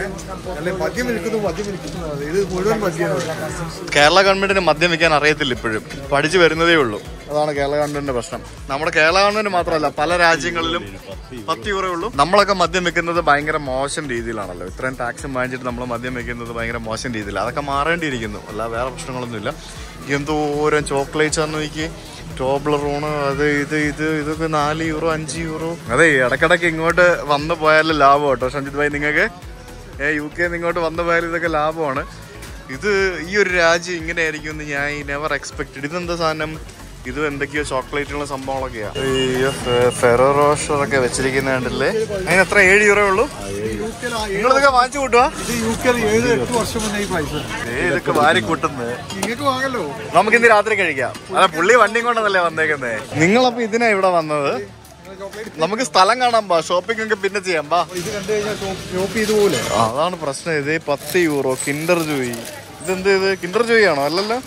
കേരള ഗവൺമെന്റിന് മദ്യം വെക്കാൻ അറിയത്തില്ല, ഇപ്പോഴും പഠിച്ചു വരുന്നതേ ഉള്ളൂ. അതാണ് കേരള ഗവൺമെന്റിന്റെ പ്രശ്നം. നമ്മുടെ കേരള ഗവൺമെന്റ് മാത്രമല്ല, പല രാജ്യങ്ങളിലും 10 യൂറോ ഉള്ളൂ. നമ്മളൊക്കെ മദ്യം വെക്കുന്നത് ഭയങ്കര മോശം രീതിയിലാണല്ലോ. ഇത്രയും ടാക്സും വാങ്ങിച്ചിട്ട് നമ്മൾ മദ്യം വെക്കുന്നത് ഭയങ്കര മോശം രീതിയിൽ. അതൊക്കെ മാറേണ്ടിയിരിക്കുന്നു. അല്ല വേറെ പ്രശ്നങ്ങളൊന്നുമില്ല. എന്തോരം ചോക്ലേറ്റ്സ് ആണെന്ന് നോക്കി, ടോബ്ലറൂണ്, അത് ഇതൊക്കെ 4 യൂറോ 5 യൂറോ. അതെ, ഇടക്കിടക്ക് ഇങ്ങോട്ട് വന്നു പോയാലും ലാഭം കേട്ടോ ഷംജിത് ഭായി. നിങ്ങൾക്ക് UK ഇങ്ങോട്ട് വന്നു പോയാലും ഇതൊക്കെ ലാഭമാണ്. ഇത് ഈ ഒരു രാജ്യം ഇങ്ങനെ ആയിരിക്കും എന്ന് ഞാൻ നെവർ എക്സ്പെക്റ്റഡ്. ഇതെന്താ സാധനം? ഇതും എന്തൊക്കെയോ ചോക്ലേറ്റുള്ള സംഭവങ്ങളൊക്കെയാ. ഫെറോ റോഷറൊക്കെ വെച്ചിരിക്കുന്ന കണ്ടില്ലേ? അതിന് എത്ര 7 യൂറോ ഉള്ളൂ? നിങ്ങളിതൊക്കെ വാങ്ങിച്ചു കൂട്ടുവാ? ഇതൊക്കെ വാരി കൂട്ടുന്നത് നമുക്ക് ഇന്ന് രാത്രി കഴിക്കാം. അല്ല, പുള്ളി വണ്ടിയും കൊണ്ടല്ലേ വന്നേക്കുന്നേ. നിങ്ങളപ്പോ ഇതിനാ ഇവിടെ വന്നത്? നമുക്ക് സ്ഥലം കാണാൻ പാ, ഷോപ്പിംഗ് ഒക്കെ പിന്നെ ചെയ്യാം പാ. അതാണ് പ്രശ്നം. ഇത് 10 യൂറോ കിൻഡർ ജോയ്. ഇതെന്ത് ഇത്? കിൻഡർ ജോയ് ആണോ? അല്ലല്ലോ,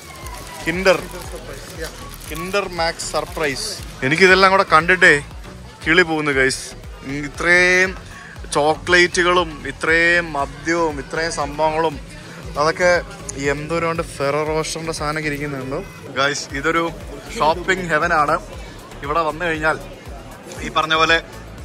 കിൻഡർ മാക്സ് സർപ്രൈസ്. എനിക്കിതെല്ലാം കൂടെ കണ്ടിട്ടേ കിളി പോകുന്നു ഗൈസ്. ഇത്രയും ചോക്ലേറ്റുകളും ഇത്രയും മദ്യവും ഇത്രയും സംഭവങ്ങളും അതൊക്കെ എന്തോരം ഫെറോ റോസ്റ്ററിന്റെ സാധനമൊക്കെ ഇരിക്കുന്നുണ്ടോ ഗൈസ്. ഇതൊരു ഷോപ്പിംഗ് ഹെവനാണ്. ഇവിടെ വന്നു കഴിഞ്ഞാൽ ഈ പറഞ്ഞ പോലെ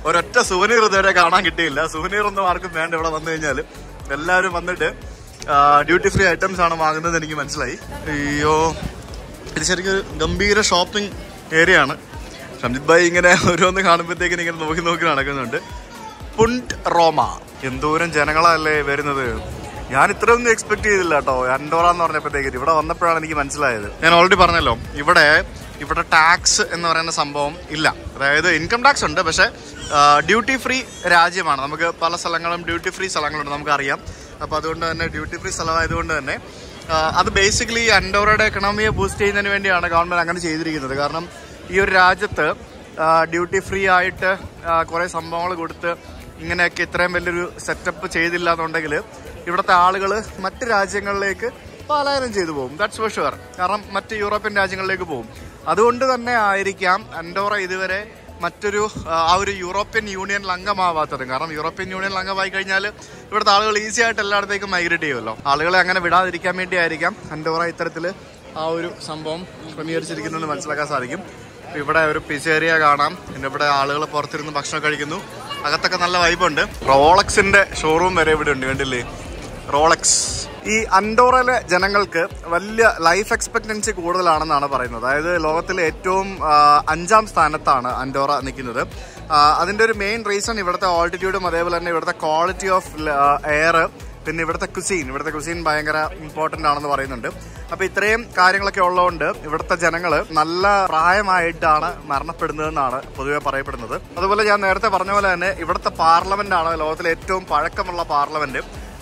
ഒരൊറ്റ സുവനീർ ഇതുവരെ കാണാൻ കിട്ടിയില്ല. സുവനീർ ഒന്നും ആർക്കും വേണ്ട. ഇവിടെ വന്നു കഴിഞ്ഞാൽ എല്ലാവരും വന്നിട്ട് ഡ്യൂട്ടി ഫ്രീ ഐറ്റംസ് ആണ് വാങ്ങുന്നത് എനിക്ക് മനസ്സിലായി. അയ്യോ, ഇത് ശരിക്കും ഒരു ഗംഭീര ഷോപ്പിംഗ് ഏരിയ ആണ്. ഷംജിത് ഭായി ഇങ്ങനെ ഓരോന്ന് കാണുമ്പോഴത്തേക്കിന് ഇങ്ങനെ നോക്കി നടക്കുന്നുണ്ട്. പുണ്ട് റോമ, എന്തോരം ജനങ്ങളല്ലേ വരുന്നത്. ഞാൻ ഇത്രയൊന്നും എക്സ്പെക്ട് ചെയ്തില്ല കേട്ടോ അൻഡോറ എന്ന് പറഞ്ഞപ്പോഴത്തേക്ക്. ഇവിടെ വന്നപ്പോഴാണ് എനിക്ക് മനസ്സിലായത്. ഞാൻ ഓൾറെഡി പറഞ്ഞല്ലോ, ഇവിടെ ടാക്സ് എന്ന് പറയുന്ന സംഭവം ഇല്ല. അതായത് ഇൻകം ടാക്സ് ഉണ്ട്, പക്ഷേ ഡ്യൂട്ടി ഫ്രീ രാജ്യമാണ്. നമുക്ക് പല സ്ഥലങ്ങളും ഡ്യൂട്ടി ഫ്രീ സ്ഥലങ്ങളുണ്ട്, നമുക്കറിയാം. അപ്പോൾ അതുകൊണ്ട് തന്നെ ഡ്യൂട്ടി ഫ്രീ സ്ഥലമായതുകൊണ്ട് തന്നെ അത് ബേസിക്കലി അൻഡോറയുടെ എക്കണോമിയെ ബൂസ്റ്റ് ചെയ്യുന്നതിന് വേണ്ടിയാണ് ഗവൺമെൻറ് അങ്ങനെ ചെയ്തിരിക്കുന്നത്. കാരണം ഈ ഒരു രാജ്യത്ത് ഡ്യൂട്ടി ഫ്രീ ആയിട്ട് കുറേ സംഭവങ്ങൾ കൊടുത്ത് ഇങ്ങനെയൊക്കെ ഇത്രയും വലിയൊരു സെറ്റപ്പ് ചെയ്തില്ല എന്നുണ്ടെങ്കിൽ ഇവിടുത്തെ ആളുകൾ മറ്റ് രാജ്യങ്ങളിലേക്ക് പലായനം ചെയ്തു പോകും. That's for sure. കാരണം മറ്റ് യൂറോപ്യൻ രാജ്യങ്ങളിലേക്ക് പോകും. അതുകൊണ്ട് തന്നെ ആയിരിക്കാം അൻഡോറ ഇതുവരെ മറ്റൊരു ഒരു യൂറോപ്യൻ യൂണിയനിൽ അംഗമാവാത്തത്. കാരണം യൂറോപ്യൻ യൂണിയനിൽ അംഗമായി കഴിഞ്ഞാൽ ഇവിടുത്തെ ആളുകൾ ഈസി ആയിട്ട് എല്ലായിടത്തേക്കും മൈഗ്രേറ്റ് ചെയ്യുമല്ലോ. ആളുകളെ അങ്ങനെ വിടാതിരിക്കാൻ വേണ്ടി ആയിരിക്കാം അൻഡോറ ഇത്തരത്തിൽ ഒരു സംഭവം ക്രമീകരിച്ചിരിക്കുന്നതെന്ന് മനസ്സിലാക്കാൻ സാധിക്കും. ഇവിടെ ഒരു പിസേരിയ കാണാം. പിന്നെ ഇവിടെ ആളുകൾ പുറത്തിരുന്ന് ഭക്ഷണം കഴിക്കുന്നു. അകത്തൊക്കെ നല്ല വൈബുണ്ട്. റോളക്സിന്റെ ഷോറൂം വരെ ഇവിടെ ഉണ്ട്, കണ്ടില്ലേ? റോളക്സ്. ഈ അൻഡോറയിലെ ജനങ്ങൾക്ക് വലിയ ലൈഫ് എക്സ്പെക്ടൻസി കൂടുതലാണെന്നാണ് പറയുന്നത്. അതായത് ലോകത്തിലെ ഏറ്റവും 5ാം സ്ഥാനത്താണ് അൻഡോറ നിൽക്കുന്നത്. അതിന്റെ ഒരു മെയിൻ റീസൺ ഇവിടുത്തെ ഓൾട്ടിറ്റ്യൂഡും അതേപോലെ തന്നെ ഇവിടുത്തെ ക്വാളിറ്റി ഓഫ് എയർ, പിന്നെ ഇവിടുത്തെ കുസീൻ ഭയങ്കര ഇമ്പോർട്ടന്റ് ആണെന്ന് പറയുന്നുണ്ട്. അപ്പൊ ഇത്രയും കാര്യങ്ങളൊക്കെ ഉള്ളതുകൊണ്ട് ഇവിടുത്തെ ജനങ്ങള് നല്ല പ്രായമായിട്ടാണ് മരണപ്പെടുന്നതെന്നാണ് പൊതുവെ പറയപ്പെടുന്നത്. അതുപോലെ ഞാൻ നേരത്തെ പറഞ്ഞ പോലെ തന്നെ ഇവിടുത്തെ പാർലമെന്റ് ആണ് ലോകത്തിലെ ഏറ്റവും പഴക്കമുള്ള പാർലമെന്റ്.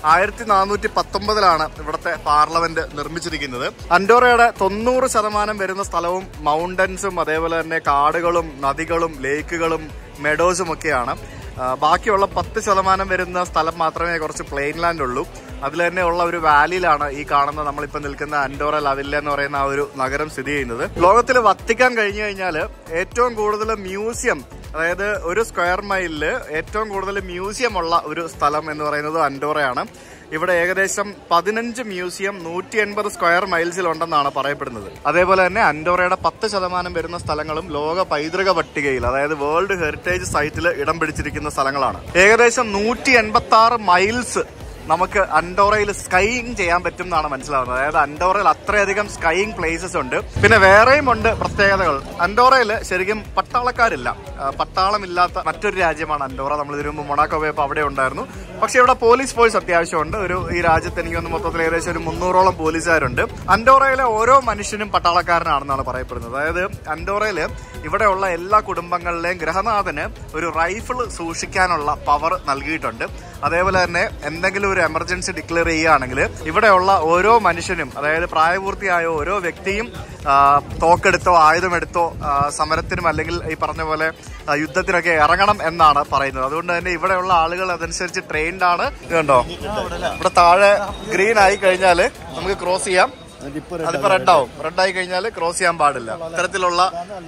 1419 ഇവിടുത്തെ പാർലമെന്റ് നിർമ്മിച്ചിരിക്കുന്നത്. അൻഡോറയുടെ 90% വരുന്ന സ്ഥലവും മൗണ്ടൻസും അതേപോലെ തന്നെ കാടുകളും നദികളും ലേക്കുകളും മെഡോസും ഒക്കെയാണ്. ബാക്കിയുള്ള 10% വരുന്ന സ്ഥലം മാത്രമേ കുറച്ച് പ്ലെയിൻ ലാൻഡ് ഉള്ളൂ. അതിൽ തന്നെ ഉള്ള ഒരു വാലിയിലാണ് ഈ കാണുന്ന നമ്മളിപ്പോൾ നിൽക്കുന്ന അൻഡോറ ലവില്ല എന്ന് പറയുന്ന ആ ഒരു നഗരം സ്ഥിതി ചെയ്യുന്നത്. ലോകത്തിൽ വത്തിക്കാൻ കഴിഞ്ഞു കഴിഞ്ഞാൽ ഏറ്റവും കൂടുതൽ മ്യൂസിയം, അതായത് ഒരു സ്ക്വയർ മൈലില് ഏറ്റവും കൂടുതൽ മ്യൂസിയം ഉള്ള ഒരു സ്ഥലം എന്ന് പറയുന്നത് അൻഡോറയാണ്. ഇവിടെ ഏകദേശം 15 മ്യൂസിയം 180 സ്ക്വയർ മൈൽസിലുണ്ടെന്നാണ് പറയപ്പെടുന്നത്. അതേപോലെ തന്നെ അൻഡോറയുടെ 10% വരുന്ന സ്ഥലങ്ങളും ലോക പൈതൃക പട്ടികയിൽ, അതായത് വേൾഡ് ഹെറിറ്റേജ് സൈറ്റിൽ ഇടം പിടിച്ചിരിക്കുന്ന സ്ഥലങ്ങളാണ്. ഏകദേശം 186 മൈൽസ് നമുക്ക് അൻഡോറയിൽ സ്കൈയിങ് ചെയ്യാൻ പറ്റും എന്നാണ് മനസ്സിലാവുന്നത്. അതായത് അൻഡോറയിൽ അത്രയധികം സ്കൈയിങ് പ്ലേസസ് ഉണ്ട്. പിന്നെ വേറെയും ഉണ്ട് പ്രത്യേകതകൾ. അൻഡോറയിൽ ശരിക്കും പട്ടാളക്കാരില്ല. പട്ടാളമില്ലാത്ത മറ്റൊരു രാജ്യമാണ് അൻഡോറ. നമ്മൾ ഇതിനു മുമ്പ് മൊണാക്കോ പോയപ്പോൾ അവിടെ ഉണ്ടായിരുന്നു. പക്ഷെ ഇവിടെ പോലീസ് ഫോഴ്സ് അത്യാവശ്യമുണ്ട്. ഈ രാജ്യത്ത് എനിക്കൊന്ന് മൊത്തത്തിൽ ഏകദേശം ഒരു 300ഓളം പോലീസുകാരുണ്ട്. അൻഡോറയിലെ ഓരോ മനുഷ്യനും പട്ടാളക്കാരനാണെന്നാണ് പറയപ്പെടുന്നത്. അതായത് അൻഡോറയിൽ ഇവിടെയുള്ള എല്ലാ കുടുംബങ്ങളിലെയും ഗ്രഹനാഥന് ഒരു റൈഫിൾ സൂക്ഷിക്കാനുള്ള പവർ നൽകിയിട്ടുണ്ട്. അതേപോലെ തന്നെ എന്തെങ്കിലും ഒരു എമർജൻസി ഡിക്ലെയർ ചെയ്യുകയാണെങ്കിൽ ഇവിടെയുള്ള ഓരോ മനുഷ്യനും, അതായത് പ്രായപൂർത്തിയായ ഓരോ വ്യക്തിയും തോക്കെടുത്തോ ആയുധമെടുത്തോ സമരത്തിനും അല്ലെങ്കിൽ ഈ പറഞ്ഞ പോലെ യുദ്ധത്തിനൊക്കെ ഇറങ്ങണം എന്നാണ് പറയുന്നത്. അതുകൊണ്ട് തന്നെ ഇവിടെയുള്ള ആളുകൾ അതനുസരിച്ച് ട്രെയിൻഡ് ആണ്. ഇതുണ്ടോ, ഇവിടെ താഴെ ഗ്രീൻ ആയി കഴിഞ്ഞാൽ നമുക്ക് ക്രോസ് ചെയ്യാം. അതിപ്പോ റെഡാവും. റെഡായി കഴിഞ്ഞാൽ ക്രോസ് ചെയ്യാൻ പാടില്ല. ഇത്തരത്തിലുള്ള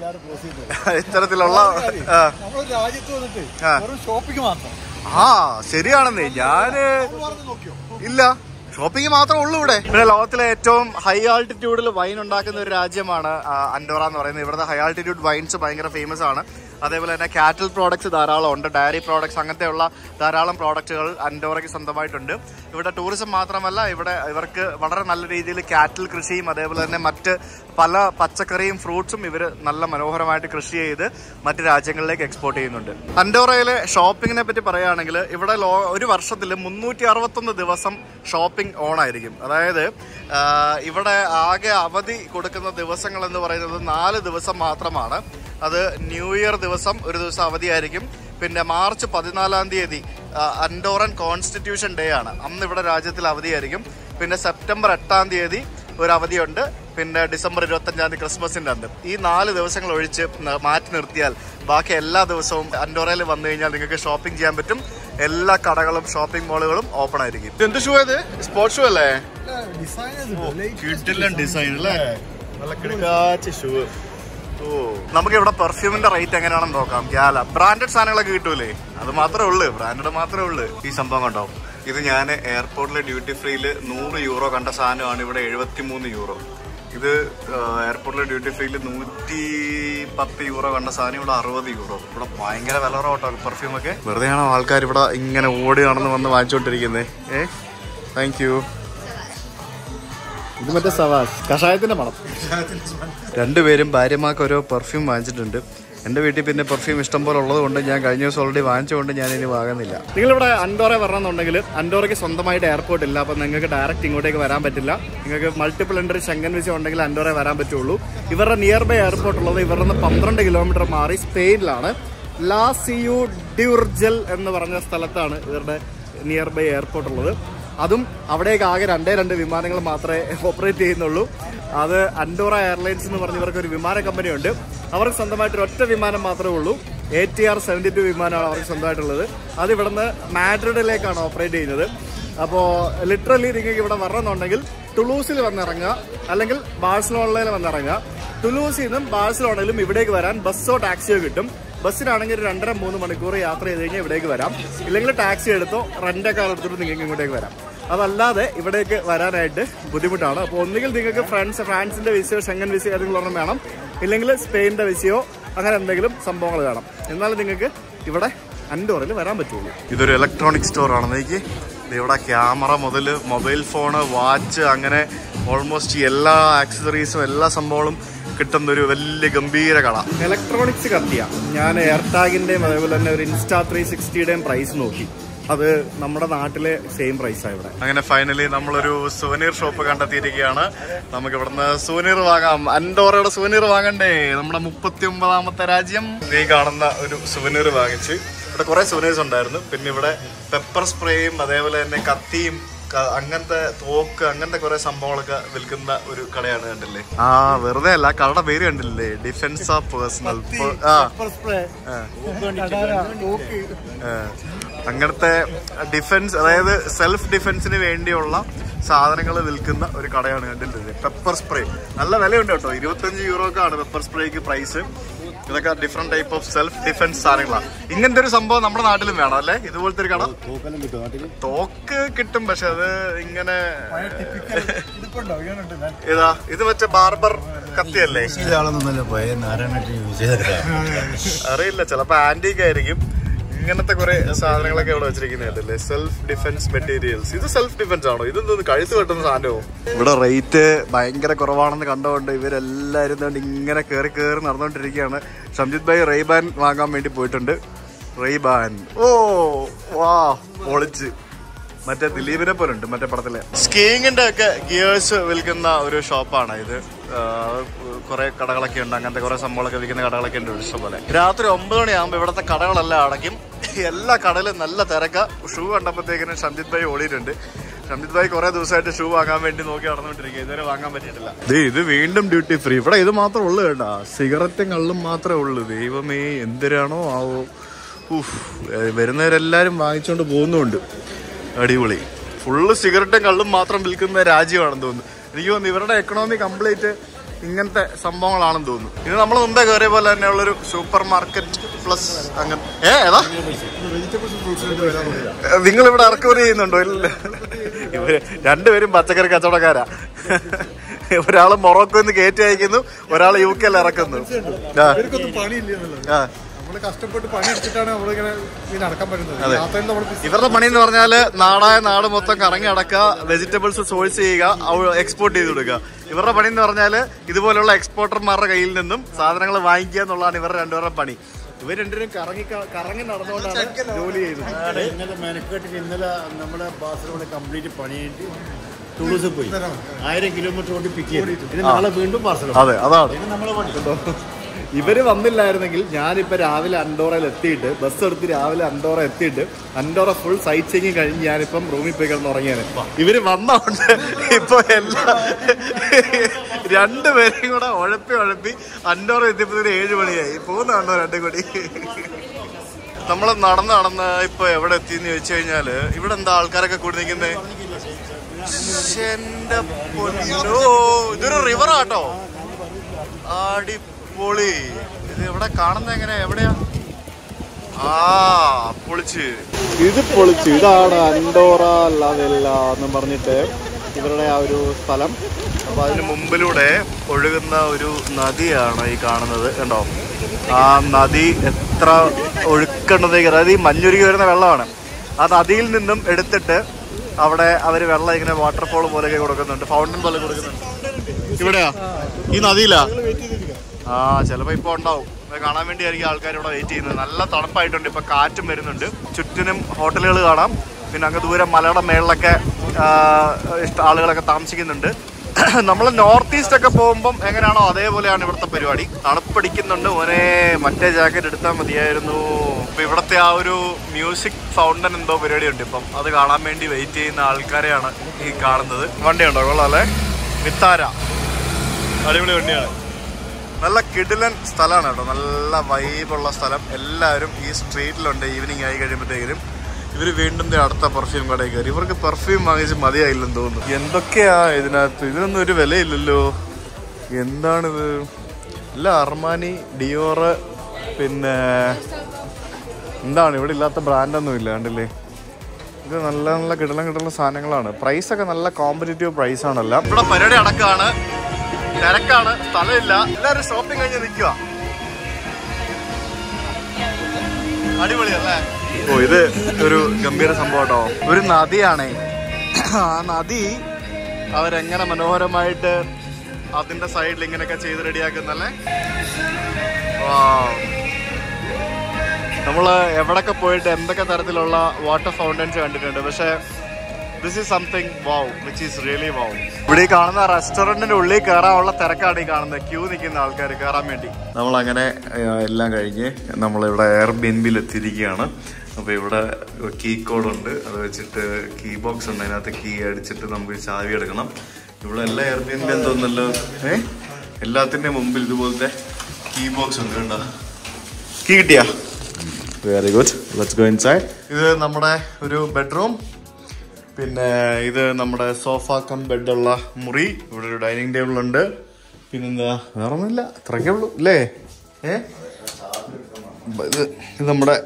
ശരിയാണെന്നേ. ഞാന് ഇല്ല, ഷോപ്പിംഗ് മാത്രമേ ഉള്ളൂ ഇവിടെ. പിന്നെ ലോകത്തിലെ ഏറ്റവും ഹൈ ആൾട്ടിറ്റ്യൂഡിൽ വൈൻ ഉണ്ടാക്കുന്ന ഒരു രാജ്യമാണ് അൻഡോറ എന്ന് പറയുന്നത്. ഇവിടുത്തെ ഹൈ ആൾട്ടിറ്റ്യൂഡ് വൈൻസ് ഭയങ്കര ഫേമസ് ആണ്. അതേപോലെ തന്നെ കാറ്റൽ പ്രോഡക്ട്സ് ധാരാളം ഉണ്ട്. ഡയറി പ്രോഡക്ട്സ്, അങ്ങനത്തെയുള്ള ധാരാളം പ്രോഡക്റ്റുകൾ അൻഡോറയ്ക്ക് സ്വന്തമായിട്ടുണ്ട്. ഇവിടെ ടൂറിസം മാത്രമല്ല, ഇവർക്ക് വളരെ നല്ല രീതിയിൽ കാറ്റൽ കൃഷിയും അതേപോലെ തന്നെ മറ്റ് പല പച്ചക്കറിയും ഫ്രൂട്ട്സും ഇവർ നല്ല മനോഹരമായിട്ട് കൃഷി ചെയ്ത് മറ്റ് രാജ്യങ്ങളിലേക്ക് എക്സ്പോർട്ട് ചെയ്യുന്നുണ്ട്. അൻഡോറയിലെ ഷോപ്പിങ്ങിനെ പറ്റി പറയുകയാണെങ്കിൽ ഇവിടെ ഒരു വർഷത്തിൽ 361 ദിവസം ഷോപ്പിംഗ് ഓൺ ആയിരിക്കും. അതായത് ഇവിടെ ആകെ അവധി കൊടുക്കുന്ന ദിവസങ്ങൾ എന്ന് പറയുന്നത് 4 ദിവസം മാത്രമാണ്. അത് ന്യൂ ഇയർ ദിവസം ഒരു ദിവസം അവധിയായിരിക്കും. പിന്നെ മാർച്ച് 14-ാം തീയതി അൻഡോറൻ കോൺസ്റ്റിറ്റ്യൂഷൻ ഡേ ആണ്. അന്ന് ഇവിടെ രാജ്യത്തിൽ അവധിയായിരിക്കും. പിന്നെ സെപ്റ്റംബർ 8-ാം തീയതി ഒരു അവധിയുണ്ട്. പിന്നെ ഡിസംബർ 25-ാം തീയതി ക്രിസ്മസിന്റെ അന്ന്. ഈ 4 ദിവസങ്ങൾ ഒഴിച്ച് മാറ്റി നിർത്തിയാൽ ബാക്കി എല്ലാ ദിവസവും അൻഡോറയിൽ വന്നു കഴിഞ്ഞാൽ നിങ്ങൾക്ക് ഷോപ്പിംഗ് ചെയ്യാൻ പറ്റും. എല്ലാ കടകളും ഷോപ്പിംഗ് മാളുകളും ഓപ്പൺ ആയിരിക്കും. എന്ത് ഷൂ ഇത്? സ്പോർട്സ് ഷൂ അല്ലേ? ഡിസൈൻ അല്ലേ? നല്ല കിടക്കാച്ച ഷൂ. നമുക്ക് ഇവിടെ പെർഫ്യൂമിന്റെ റേറ്റ് എങ്ങനെയാണെന്ന് നോക്കാം. ഗ്യാല ബ്രാൻഡഡ് സാധനങ്ങളൊക്കെ കിട്ടൂലേ? അത് മാത്രമേ ഉള്ളൂ, ബ്രാൻഡഡ് മാത്രമേ ഉള്ളൂ. ഈ സംഭവം കണ്ടോ? ഇത് ഞാൻ എയർപോർട്ടിലെ ഡ്യൂട്ടി ഫ്രീയിൽ 100 യൂറോ കണ്ട സാധനമാണ് ഇവിടെ 73 യൂറോ. ഇത് എയർപോർട്ടിലെ ഡ്യൂട്ടി ഫ്രീയിൽ 110 യൂറോ കണ്ട സാധനം ഇവിടെ 60 യൂറോ. ഇവിടെ ഭയങ്കര വില കുറവാട്ടോ പെർഫ്യൂമൊക്കെ. വെറുതെയാണോ ആൾക്കാർ ഇവിടെ ഇങ്ങനെ ഓടി നടന്ന് വന്ന് വാങ്ങിച്ചോണ്ടിരിക്കുന്നത്? Thank you. ഇത് മറ്റേ സവാസ് കഷായത്തിന്റെ മണം. രണ്ടുപേരും ഭാര്യമാർക്ക് ഓരോ പെർഫ്യൂം വാങ്ങിച്ചിട്ടുണ്ട്. എൻ്റെ വീട്ടിൽ പിന്നെ പെർഫ്യൂം ഇഷ്ടം പോലെ ഉള്ളത് കൊണ്ട് ഞാൻ കഴിഞ്ഞ ദിവസം ഓൾറെഡി വാങ്ങിച്ചുകൊണ്ട് ഞാൻ ഇനി വാങ്ങുന്നില്ല. നിങ്ങളിവിടെ അൻഡോറ വരണമെന്നുണ്ടെങ്കിൽ അൻഡോറയ്ക്ക് സ്വന്തമായിട്ട് എയർപോർട്ട് ഇല്ല. അപ്പം നിങ്ങൾക്ക് ഡയറക്റ്റ് ഇങ്ങോട്ടേക്ക് വരാൻ പറ്റില്ല. നിങ്ങൾക്ക് മൾട്ടിപ്പിൾ എൻട്രി ഷെങ്കൻ വിസ ഉണ്ടെങ്കിൽ അൻഡോറ വരാൻ പറ്റുള്ളൂ. ഇവരുടെ നിയർ ബൈ എയർപോർട്ട് ഉള്ളത് ഇവരുടെ 12 കിലോമീറ്റർ മാറി സ്പെയിനിലാണ്. ലാ സിയു ഡ്യൂർജൽ എന്ന് പറഞ്ഞ സ്ഥലത്താണ് ഇവരുടെ നിയർ ബൈ എയർപോർട്ട് ഉള്ളത്. അതും അവിടേക്ക് ആകെ 2 വിമാനങ്ങൾ മാത്രമേ ഓപ്പറേറ്റ് ചെയ്യുന്നുള്ളൂ. അത് അൻഡോറ എയർലൈൻസ് എന്ന് പറഞ്ഞ ഇവർക്ക് ഒരു വിമാന കമ്പനിയുണ്ട്. അവർക്ക് സ്വന്തമായിട്ട് ഒറ്റ വിമാനം മാത്രമേ ഉള്ളൂ. ATR 72 വിമാനമാണ് അവർക്ക് സ്വന്തമായിട്ടുള്ളത്. അത് ഇവിടുന്ന് മാഡ്രിഡിലേക്കാണ് ഓപ്പറേറ്റ് ചെയ്യുന്നത്. അപ്പോൾ ലിറ്ററലി നിങ്ങൾക്ക് ഇവിടെ വരണമെന്നുണ്ടെങ്കിൽ ടുളൂസിൽ വന്നിറങ്ങുക, അല്ലെങ്കിൽ ബാഴ്സലോണയിൽ വന്നിറങ്ങുക. ടുളൂസിൽ നിന്നും ബാഴ്സലോണയിലും ഇവിടേക്ക് വരാൻ ബസ്സോ ടാക്സിയോ കിട്ടും. ബസ്സിനാണെങ്കിൽ 2.5-3 മണിക്കൂർ യാത്ര ചെയ്ത് കഴിഞ്ഞാൽ ഇവിടേക്ക് വരാം. ഇല്ലെങ്കിൽ ടാക്സി എടുത്തോ റെൻ്റ് കാർ എടുത്തിട്ട് നിങ്ങൾക്ക് ഇങ്ങോട്ടേക്ക് വരാം. അതല്ലാതെ ഇവിടേക്ക് വരാനായിട്ട് ബുദ്ധിമുട്ടാണ്. അപ്പോൾ ഒന്നുകിൽ നിങ്ങൾക്ക് ഫ്രാൻസിന്റെ വിസയോ ഷെങ്കൻ വിസയോ ഏതെങ്കിലും ഒരെണ്ണം വേണം, ഇല്ലെങ്കിൽ സ്പെയിനിന്റെ വിസയോ അങ്ങനെ എന്തെങ്കിലും സംഭവങ്ങൾ വേണം. എന്നാലും നിങ്ങൾക്ക് ഇവിടെ അൻഡോറയിൽ വരാൻ പറ്റുള്ളൂ. ഇതൊരു ഇലക്ട്രോണിക് സ്റ്റോർ ആണ്. എനിക്ക് ഇവിടെ ക്യാമറ മുതൽ മൊബൈൽ ഫോണ്, വാച്ച്, അങ്ങനെ ഓൾമോസ്റ്റ് എല്ലാ ആക്സസറീസും എല്ലാ സംഭവങ്ങളും കിട്ടുന്ന ഒരു വലിയ ഗംഭീര കട. ഇലക്ട്രോണിക്സ് കത്തിയ ഞാൻ എയർടാഗിന്റെയും അതേപോലെ തന്നെ ഒരു ഇൻസ്റ്റാ 360യുടെയും പ്രൈസ് നോക്കി. അത് നമ്മുടെ നാട്ടിലെ സെയിം പ്രൈസാണ് ഇവിടെ. അങ്ങനെ ഫൈനലി നമ്മളൊരു സുവനീർ ഷോപ്പ് കണ്ടെത്തിയിരിക്കുകയാണ്. നമുക്ക് ഇവിടുന്ന് സുവനീർ വാങ്ങാം. അൻഡോറയുടെ സുവനീർ വാങ്ങണ്ടേ? നമ്മുടെ 39ാമത്തെ രാജ്യം. നീ കാണുന്ന ഒരു സുവനീർ വാങ്ങിച്ച്. ഇവിടെ കുറെ സുവനീർസ് ഉണ്ടായിരുന്നു. പിന്നെ ഇവിടെ പെപ്പർ സ്പ്രേയും അതേപോലെ തന്നെ കത്തിയും അങ്ങനത്തെ തോക്ക് അങ്ങനത്തെ കുറെ സംഭവങ്ങളൊക്കെ വിൽക്കുന്ന ഒരു കടയാണ്. കണ്ടില്ലേ? വെറുതെ അല്ല, കടയുടെ പേര് കണ്ടില്ലേ? Defence of personal. അങ്ങനത്തെ ഡിഫൻസ്, അതായത് സെൽഫ് ഡിഫൻസിന് വേണ്ടിയുള്ള സാധനങ്ങൾ വിൽക്കുന്ന ഒരു കടയാണ്. കണ്ടില്ലേ? പെപ്പർ സ്പ്രേ നല്ല വിലയുണ്ട് കേട്ടോ. 25 യൂറോക്കാണ് പെപ്പർ സ്പ്രേക്ക് പ്രൈസ്. ഇതൊക്കെ different type of self defence സാധനങ്ങളാണ്. ഇങ്ങനത്തെ ഒരു സംഭവം നമ്മുടെ നാട്ടിലും വേണം അല്ലേ? ഇതുപോലത്തെ ഒരു കട. തോക്ക് കിട്ടും, പക്ഷെ അത് ഇങ്ങനെ ഇതാ ഇത് മറ്റേ ബാർബർ കത്തിയല്ലേ? അറിയില്ല, ചിലപ്പോ ആന്റിക് ആയിരിക്കും. ഇങ്ങനത്തെ കുറെ സാധനങ്ങളൊക്കെ ഇവിടെ വെച്ചിരിക്കുന്നതല്ലേ? Self defence materials. ഇത് സെൽഫ് ഡിഫൻസ് ആണോ? ഇതെന്തോന്ന് കഴുത്ത് വെട്ടുന്ന സാധനമോ? ഇവിടെ റേറ്റ് ഭയങ്കര കുറവാണെന്ന് കണ്ടുകൊണ്ട് ഇവരെല്ലാവരും ഇങ്ങനെ കയറി നടന്നുകൊണ്ടിരിക്കുകയാണ്. ഷംജിത് ഭായി റെയ്ബാൻ വാങ്ങാൻ വേണ്ടി പോയിട്ടുണ്ട്. റെയ്ബാൻ, ഓ വാ, പൊളിച്ച്. മറ്റേ ദിലീപിനെ പോലെ ഉണ്ട് മറ്റേ പടത്തിലെ. സ്കീയിങ്ങിന്റെ ഒക്കെ ഗിയേഴ്സ് വിൽക്കുന്ന ഒരു ഷോപ്പാണ് ഇത്. കുറെ കടകളൊക്കെ ഉണ്ട്, അങ്ങനത്തെ കുറെ സംഭവങ്ങളൊക്കെ വിൽക്കുന്ന കടകളൊക്കെ ഉണ്ട് ഇഷ്ടംപോലെ. രാത്രി 9 മണിയാകുമ്പോൾ ഇവിടുത്തെ കടകളെല്ലാം അടയ്ക്കും. എല്ലാ കടയിലും നല്ല തിരക്ക. ഷൂ കണ്ടപ്പോഴത്തേക്കിനും ഷംജിത് ഭായി ഓടിയിട്ടുണ്ട്. ഷംജിത് ഭായി കുറെ ദിവസമായിട്ട് ഷൂ വാങ്ങാൻ വേണ്ടി നോക്കി നടന്നുകൊണ്ടിരിക്കുക. ഇതുവരെ വാങ്ങാൻ പറ്റിയിട്ടില്ല. ഇത് വീണ്ടും ഡ്യൂട്ടി ഫ്രീ. ഇവിടെ ഇത് മാത്രമേ ഉള്ളൂ കേട്ടാ, സിഗരറ്റും കള്ളും മാത്രമേ ഉള്ളൂ. ദൈവമേ എന്തിനാണോ ആവോ. വരുന്നവരെല്ലാരും വാങ്ങിച്ചോണ്ട് പോകുന്നുണ്ട്. അടിപൊളി. ഫുള്ള് സിഗരറ്റും കള്ളും മാത്രം വിൽക്കുന്ന രാജ്യമാണെന്ന് തോന്നുന്നു. എനിക്ക് തോന്നുന്നു ഇവരുടെ എക്കണോമി കംപ്ലീറ്റ് ഇങ്ങനത്തെ സംഭവങ്ങളാണെന്ന് തോന്നുന്നു. ഇത് നമ്മൾ മുമ്പേ കയറിയ പോലെ തന്നെ ഉള്ളൊരു സൂപ്പർ മാർക്കറ്റ് പ്ലസ് അങ്ങനെ. ഏതാ നിങ്ങൾ ഇവിടെ ഇറക്കുമതി ചെയ്യുന്നുണ്ടോ? ഇല്ല, ഇവര് രണ്ടുപേരും പച്ചക്കറി കച്ചവടക്കാരാ. ഒരാള് മൊറോക്കോയിൽ നിന്ന് കയറ്റി അയക്കുന്നു, ഒരാള് UK ഇറക്കുന്നു. കഷ്ടപ്പെട്ട് പണിയെടുത്തിട്ടാണ് നമ്മളിങ്ങനെ നടക്കാൻ പറ്റുന്നത്. ഇവരുടെ പണി എന്ന് പറഞ്ഞാല് നാടായ നാട് മൊത്തം കറങ്ങി നടക്കുക, വെജിറ്റബിൾസ് സോഴ്സ് ചെയ്യുക, എക്സ്പോർട്ട് ചെയ്ത് കൊടുക്കുക. ഇവരുടെ പണി എന്ന് പറഞ്ഞാല് ഇതുപോലുള്ള എക്സ്പോർട്ടർമാരുടെ കയ്യിൽ നിന്നും സാധനങ്ങൾ വാങ്ങിക്കുക എന്നുള്ളതാണ് ഇവരുടെ രണ്ടുപേരുടെ പണി. ഇവർ രണ്ടുപേരും കറങ്ങി നടന്നുകൊണ്ടാണ് ജോലി ചെയ്യുന്നത്. ഇന്നലെ മെനക്കെട്ടിട്ട് ഇന്നലെ നമ്മുടെ ബാസിലൂടെ കംപ്ലീറ്റ് പണിയായിട്ട് ടൂറിസം പോയി 1000 കിലോമീറ്റർ ഓടി പിക്ക് ചെയ്തു. നാളെ വീണ്ടും ബാസിലോട്ട്. അതെ, അതാണ് നമ്മളെ പണി. ഇവര് വന്നില്ലായിരുന്നെങ്കിൽ ഞാനിപ്പോ രാവിലെ അൻഡോറയിൽ എത്തിയിട്ട് ബസ് എടുത്ത് രാവിലെ അൻഡോറ എത്തിയിട്ട് അൻഡോറ ഫുൾ സൈറ്റ് സീയിങ് കഴിഞ്ഞ് ഞാനിപ്പം റൂമിൽ പോയി കിടന്ന് ഉറങ്ങിയാണ്. ഇവര് വന്നോണ്ട് ഇപ്പൊ രണ്ടുപേരെയും കൂടെ ഉഴപ്പി അൻഡോറ എത്തിയപ്പോ 7 മണിയായി. പോകുന്നുണ്ടോ രണ്ടും കൂടി. നമ്മൾ നടന്ന് ഇപ്പൊ എവിടെ എത്തിന്ന് ചോദിച്ചു കഴിഞ്ഞാല് ഇവിടെ എന്താ ആൾക്കാരൊക്കെ കൂടി നിൽക്കുന്നേ? ഇതൊരു റിവറാട്ടോ. അടിപൊളി. ഇത് ഇവിടെ കാണുന്ന എങ്ങനെ? എവിടെയാ? പൊളിച്ച്. ഇത് പൊളിച്ച്. ഇതാണ് അൻഡോറ ലാ വെല്ല എന്ന് പറഞ്ഞിട്ട് ഇവരുടെ ആ ഒരു സ്ഥലം. അപ്പോൾ അതിന് മുമ്പിലൂടെ ഒഴുകുന്ന ഒരു നദിയാണ് ഈ കാണുന്നത്, കണ്ടോ? ആ നദി എത്ര ഒഴുക്കേണ്ടതേക്ക്, അതായത് ഈ മഞ്ഞുരുകി വരുന്ന വെള്ളമാണ്. ആ നദിയിൽ നിന്നും എടുത്തിട്ട് അവിടെ അവർ വെള്ളം ഇങ്ങനെ വാട്ടർഫോൾ പോലെയൊക്കെ കൊടുക്കുന്നുണ്ട്, ഫൗണ്ടൻ പോലെ കൊടുക്കുന്നുണ്ട്. ഇവിടെയാ ഈ നദിയിലാ? ആ ചിലപ്പോൾ ഇപ്പോൾ ഉണ്ടാവും. കാണാൻ വേണ്ടിയായിരിക്കും ആൾക്കാർ ഇവിടെ വെയിറ്റ് ചെയ്യുന്നത്. നല്ല തണുപ്പായിട്ടുണ്ട്, ഇപ്പം കാറ്റും വരുന്നുണ്ട്. ചുറ്റിനും ഹോട്ടലുകൾ കാണാം. പിന്നെ അങ്ങ് ദൂരം മലയുടെ മേളിലൊക്കെ ആളുകളൊക്കെ താമസിക്കുന്നുണ്ട്. നമ്മൾ നോർത്ത് ഈസ്റ്റ് ഒക്കെ പോകുമ്പം എങ്ങനെയാണോ അതേപോലെയാണ് ഇവിടുത്തെ പരിപാടി. തണുപ്പടിക്കുന്നുണ്ട് മോനെ, മറ്റേ ജാക്കറ്റ് എടുത്താൽ മതിയായിരുന്നു. ഇപ്പം ഇവിടുത്തെ ആ ഒരു മ്യൂസിക് ഫൗണ്ടൻ എന്തോ പരിപാടി ഉണ്ട് ഇപ്പം, അത് കാണാൻ വേണ്ടി വെയിറ്റ് ചെയ്യുന്ന ആൾക്കാരെയാണ് ഈ കാണുന്നത്. വണ്ടിയുണ്ടോ? കൊള്ളാം അല്ലേ? വിത്താര അടിപൊളി വണ്ടിയാണ്. നല്ല കിടിലൻ സ്ഥലമാണ് കേട്ടോ, നല്ല വൈബുള്ള സ്ഥലം. എല്ലാവരും ഈ സ്ട്രീറ്റിലുണ്ട്. ഈവനിങ് ആയി കഴിയുമ്പോഴത്തേക്കും ഇവർ വീണ്ടും അടുത്ത പെർഫ്യൂം കടയിൽ കയറി. ഇവർക്ക് പെർഫ്യൂം വാങ്ങിച്ച് മതിയായില്ലെന്ന് തോന്നുന്നു. എന്തൊക്കെയാ ഇതിനകത്ത്? ഇതിനൊന്നും ഒരു വിലയില്ലല്ലോ. എന്താണിത്? ഇല്ല, അർമാനി, ഡിയോറ്, പിന്നെ എന്താണ് ഇവിടെ ഇല്ലാത്ത ബ്രാൻഡൊന്നും ഇല്ല, കണ്ടില്ലേ? ഇത് നല്ല നല്ല കിടല സാധനങ്ങളാണ്. പ്രൈസൊക്കെ നല്ല കോമ്പറ്റീറ്റീവ് പ്രൈസാണല്ലോ. ഇവിടെ പരിപാടി അടക്കമാണ്, തിരക്കാണ്, സ്ഥലമില്ല. എല്ലാവരും ഷോപ്പിംഗ് കഴിഞ്ഞ് നിൽക്കുക. അടിപൊളിയല്ലേ? ഓ, ഇത് ഒരു ഗംഭീര സംഭവം കേട്ടോ. ഒരു നദിയാണേ. ആ നദി അവരെങ്ങനെ മനോഹരമായിട്ട് അതിന്റെ സൈഡിൽ ഇങ്ങനെയൊക്കെ ചെയ്ത് റെഡിയാക്കുന്നല്ലേ. നമ്മള് എവിടൊക്കെ പോയിട്ട് എന്തൊക്കെ തരത്തിലുള്ള വാട്ടർ ഫൗണ്ടൻസ് കണ്ടിട്ടുണ്ട്, പക്ഷെ this is something wow, which is really wow. ഇവിടെ ഈ കാണുന്ന റെസ്റ്റോറന്റിന്റെ ഉള്ളിൽ കയറാനുള്ള തിരക്കാണ് ഈ കാണുന്നത്, ക്യൂ നിൽക്കുന്ന ആൾക്കാർ കയറാൻ വേണ്ടി. നമ്മളങ്ങനെ എല്ലാം കഴിഞ്ഞ് നമ്മളിവിടെ എയർബിഎൻബിയിൽ എത്തിയിരിക്കുകയാണ്. അപ്പോൾ ഇവിടെ കീ കോഡുണ്ട്, അത് വെച്ചിട്ട് കീ ബോക്സ് ഉണ്ട്, അതിനകത്ത് കീ അടിച്ചിട്ട് നമുക്ക് ചാവി എടുക്കണം. ഇവിടെ എല്ലാ എയർബിഎൻബി എന്തോന്നല്ലോ, എല്ലാത്തിൻ്റെ മുമ്പിൽ ഇതുപോലത്തെ കീ ബോക്സ് ഉണ്ട്. കണ്ടോ? കീ കിട്ടിയാ? Very good, let's go inside. ഇത് നമ്മുടെ ഒരു ബെഡ്റൂം, പിന്നെ ഇത് നമ്മുടെ സോഫ കം ബെഡുള്ള മുറി. ഇവിടെ ഒരു ഡൈനിങ് ടേബിൾ ഉണ്ട്. പിന്നെന്താ, വേറെ ഒന്നുമില്ല, ഇത്രയൊക്കെ ഉള്ളൂ അല്ലേ? ഇത് നമ്മുടെ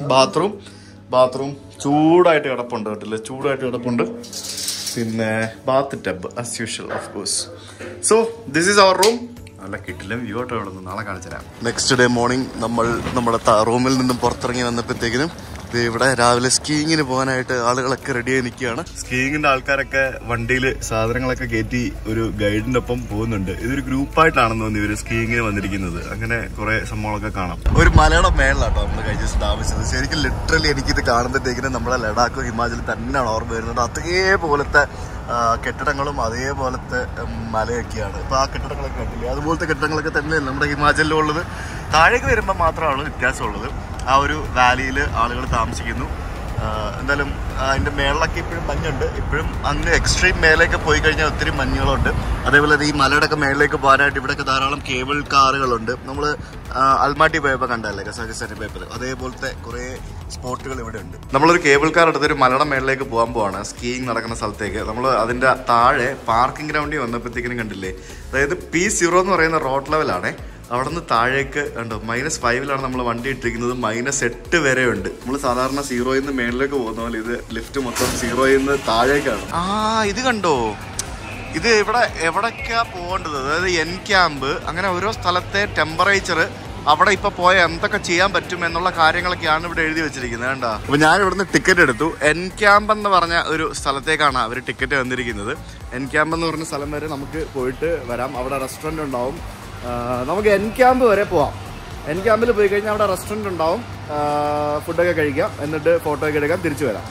ബാത്റൂം ചൂടായിട്ട് കിടപ്പുണ്ട്, കേട്ടില്ലേ? ചൂടായിട്ട് കിടപ്പുണ്ട്. പിന്നെ bath tub as usual of course. So this is our room. നല്ല കിട്ടില്ല വ്യൂ ആയിട്ട് അവിടെ നിന്ന് നാളെ കാണിച്ചു തരാം. നെക്സ്റ്റ് ഡേ മോർണിംഗ് നമ്മൾ നമ്മുടെ റൂമിൽ നിന്നും പുറത്തിറങ്ങി വന്നപ്പോഴത്തേക്കിനും ഇവിടെ രാവിലെ സ്കീയിങ്ങിന് പോകാനായിട്ട് ആളുകളൊക്കെ റെഡിയായി നിൽക്കുകയാണ്. സ്കീയിങ്ങിന്റെ ആൾക്കാരൊക്കെ വണ്ടിയിൽ സാധനങ്ങളൊക്കെ കയറ്റി ഒരു ഗൈഡിന്റെ ഒപ്പം പോകുന്നുണ്ട്. ഇതൊരു ഗ്രൂപ്പായിട്ടാണെന്ന് തോന്നി ഇവര് സ്കീയിങ്ങിന് വന്നിരിക്കുന്നത്. അങ്ങനെ കുറെ സംഭവങ്ങളൊക്കെ കാണാം. ഒരു മലയുടെ മേളിലാട്ടോ നമ്മൾ കഴിഞ്ഞ ദിവസം താമസിച്ചത്. ശരിക്കും ലിറ്ററലി എനിക്കിത് കാണുമ്പോഴത്തേക്കിനും നമ്മുടെ ലഡാക്കും ഹിമാചലും തന്നെയാണ് ഓർമ്മ വരുന്നത്. അതേപോലത്തെ കെട്ടിടങ്ങളും അതേപോലത്തെ മലയൊക്കെയാണ്. ഇപ്പൊ ആ കെട്ടിടങ്ങളൊക്കെ കണ്ടില്ലേ? അതുപോലത്തെ കെട്ടിടങ്ങളൊക്കെ തന്നെയല്ല നമ്മുടെ ഹിമാചലിലും ഉള്ളത്. താഴേക്ക് വരുമ്പോൾ മാത്രമാണ് വ്യത്യാസമുള്ളത്. ആ ഒരു വാലിയിൽ ആളുകൾ താമസിക്കുന്നു. എന്തായാലും അതിൻ്റെ മേളിലൊക്കെ ഇപ്പോഴും മഞ്ഞുണ്ട്. ഇപ്പോഴും അങ്ങ് എക്സ്ട്രീം മേലേക്ക് പോയി കഴിഞ്ഞാൽ ഒത്തിരി മഞ്ഞുകളുണ്ട്. അതേപോലെ ഈ മലയുടെ ഒക്കെ മേളിലേക്ക് പോകാനായിട്ട് ഇവിടെയൊക്കെ ധാരാളം കേബിൾ കാറുകളുണ്ട്. നമ്മൾ അൽമാട്ടി പോയപ്പോൾ കണ്ടല്ലേ, കസാഖിസ്ഥാനിൽ പോയപ്പോൾ അതേപോലത്തെ കുറേ സ്പോട്ടുകൾ ഇവിടെ ഉണ്ട്. നമ്മളൊരു കേബിൾ കാർ എടുത്തൊരു മലയുടെ മേളിലേക്ക് പോകാൻ പോവാണ്, സ്കീയിങ് നടക്കുന്ന സ്ഥലത്തേക്ക്. നമ്മൾ അതിൻ്റെ താഴെ പാർക്കിംഗ് ഗ്രൗണ്ടിൽ വന്നപ്പോഴത്തേക്കിനും കണ്ടില്ലേ, അതായത് P0 എന്ന് പറയുന്ന റോഡ് ലെവലാണ്. അവിടെ നിന്ന് താഴേക്ക് കണ്ടോ, -5 നമ്മൾ വണ്ടി ഇട്ടിരിക്കുന്നത്. -8 വരെ ഉണ്ട്. നമ്മൾ സാധാരണ 0 നിന്ന് മേളിലേക്ക് പോകുന്ന പോലെ ഇത് ലിഫ്റ്റ് മൊത്തം 0 നിന്ന് താഴേക്കാണ്. ഇത് കണ്ടോ, ഇത് ഇവിടെ എവിടേക്കാ പോകേണ്ടത്, അതായത് എൻ ക്യാമ്പ്, അങ്ങനെ ഓരോ സ്ഥലത്തെ ടെമ്പറേച്ചർ, അവിടെ ഇപ്പൊ പോയ എന്തൊക്കെ ചെയ്യാൻ പറ്റും എന്നുള്ള കാര്യങ്ങളൊക്കെയാണ് ഇവിടെ എഴുതി വെച്ചിരിക്കുന്നത്. കണ്ടോ? അപ്പൊ ഞാൻ ഇവിടുന്ന് ടിക്കറ്റ് എടുത്തു. എൻ ക്യാമ്പ് എന്ന് പറഞ്ഞ ഒരു സ്ഥലത്തേക്കാണ് അവർ ടിക്കറ്റ് വന്നിരിക്കുന്നത്. എൻ ക്യാമ്പ് എന്ന് പറഞ്ഞ സ്ഥലം വരെ നമുക്ക് പോയിട്ട് വരാം. അവിടെ റെസ്റ്റോറൻറ്റ് ഉണ്ടാവും. നമുക്ക് എൻ ക്യാമ്പ് വരെ പോവാം. എൻ ക്യാമ്പിൽ പോയി കഴിഞ്ഞാൽ അവിടെ റെസ്റ്റോറൻറ്റ് ഉണ്ടാവും, ഫുഡൊക്കെ കഴിക്കാം, എന്നിട്ട് ഫോട്ടോ ഒക്കെ എടുക്കാം, തിരിച്ചു വരാം.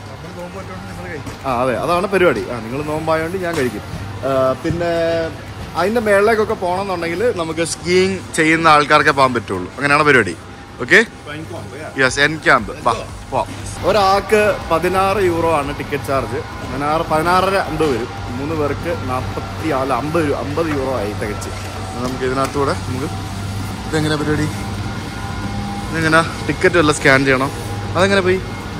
അതെ, അതാണ് പരിപാടി. നിങ്ങൾ നോമ്പായതുകൊണ്ട് ഞാൻ കഴിക്കും. പിന്നെ അതിൻ്റെ മേളിലേക്കൊക്കെ പോകണമെന്നുണ്ടെങ്കിൽ നമുക്ക് സ്കീയിങ് ചെയ്യുന്ന ആൾക്കാർക്കേ പോകാൻ പറ്റുള്ളൂ. അങ്ങനെയാണ് പരിപാടി. ഓക്കെ, യെസ്, എൻ ക്യാമ്പ് പോവാം. ഒരാൾക്ക് 16 യൂറോ ആണ് ടിക്കറ്റ് ചാർജ്. 16.5 എന്തോ വരും. 3 പേർക്ക് 50 യൂറോ ആയി തികച്ച്. നമുക്ക് ഇതിനകത്തൂടെ നമുക്ക് ഇതെങ്ങനെ പരിപാടി, ഇതെങ്ങനെ ടിക്കറ്റ് വല്ല സ്കാൻ ചെയ്യണം? അതെങ്ങനെ പോയി,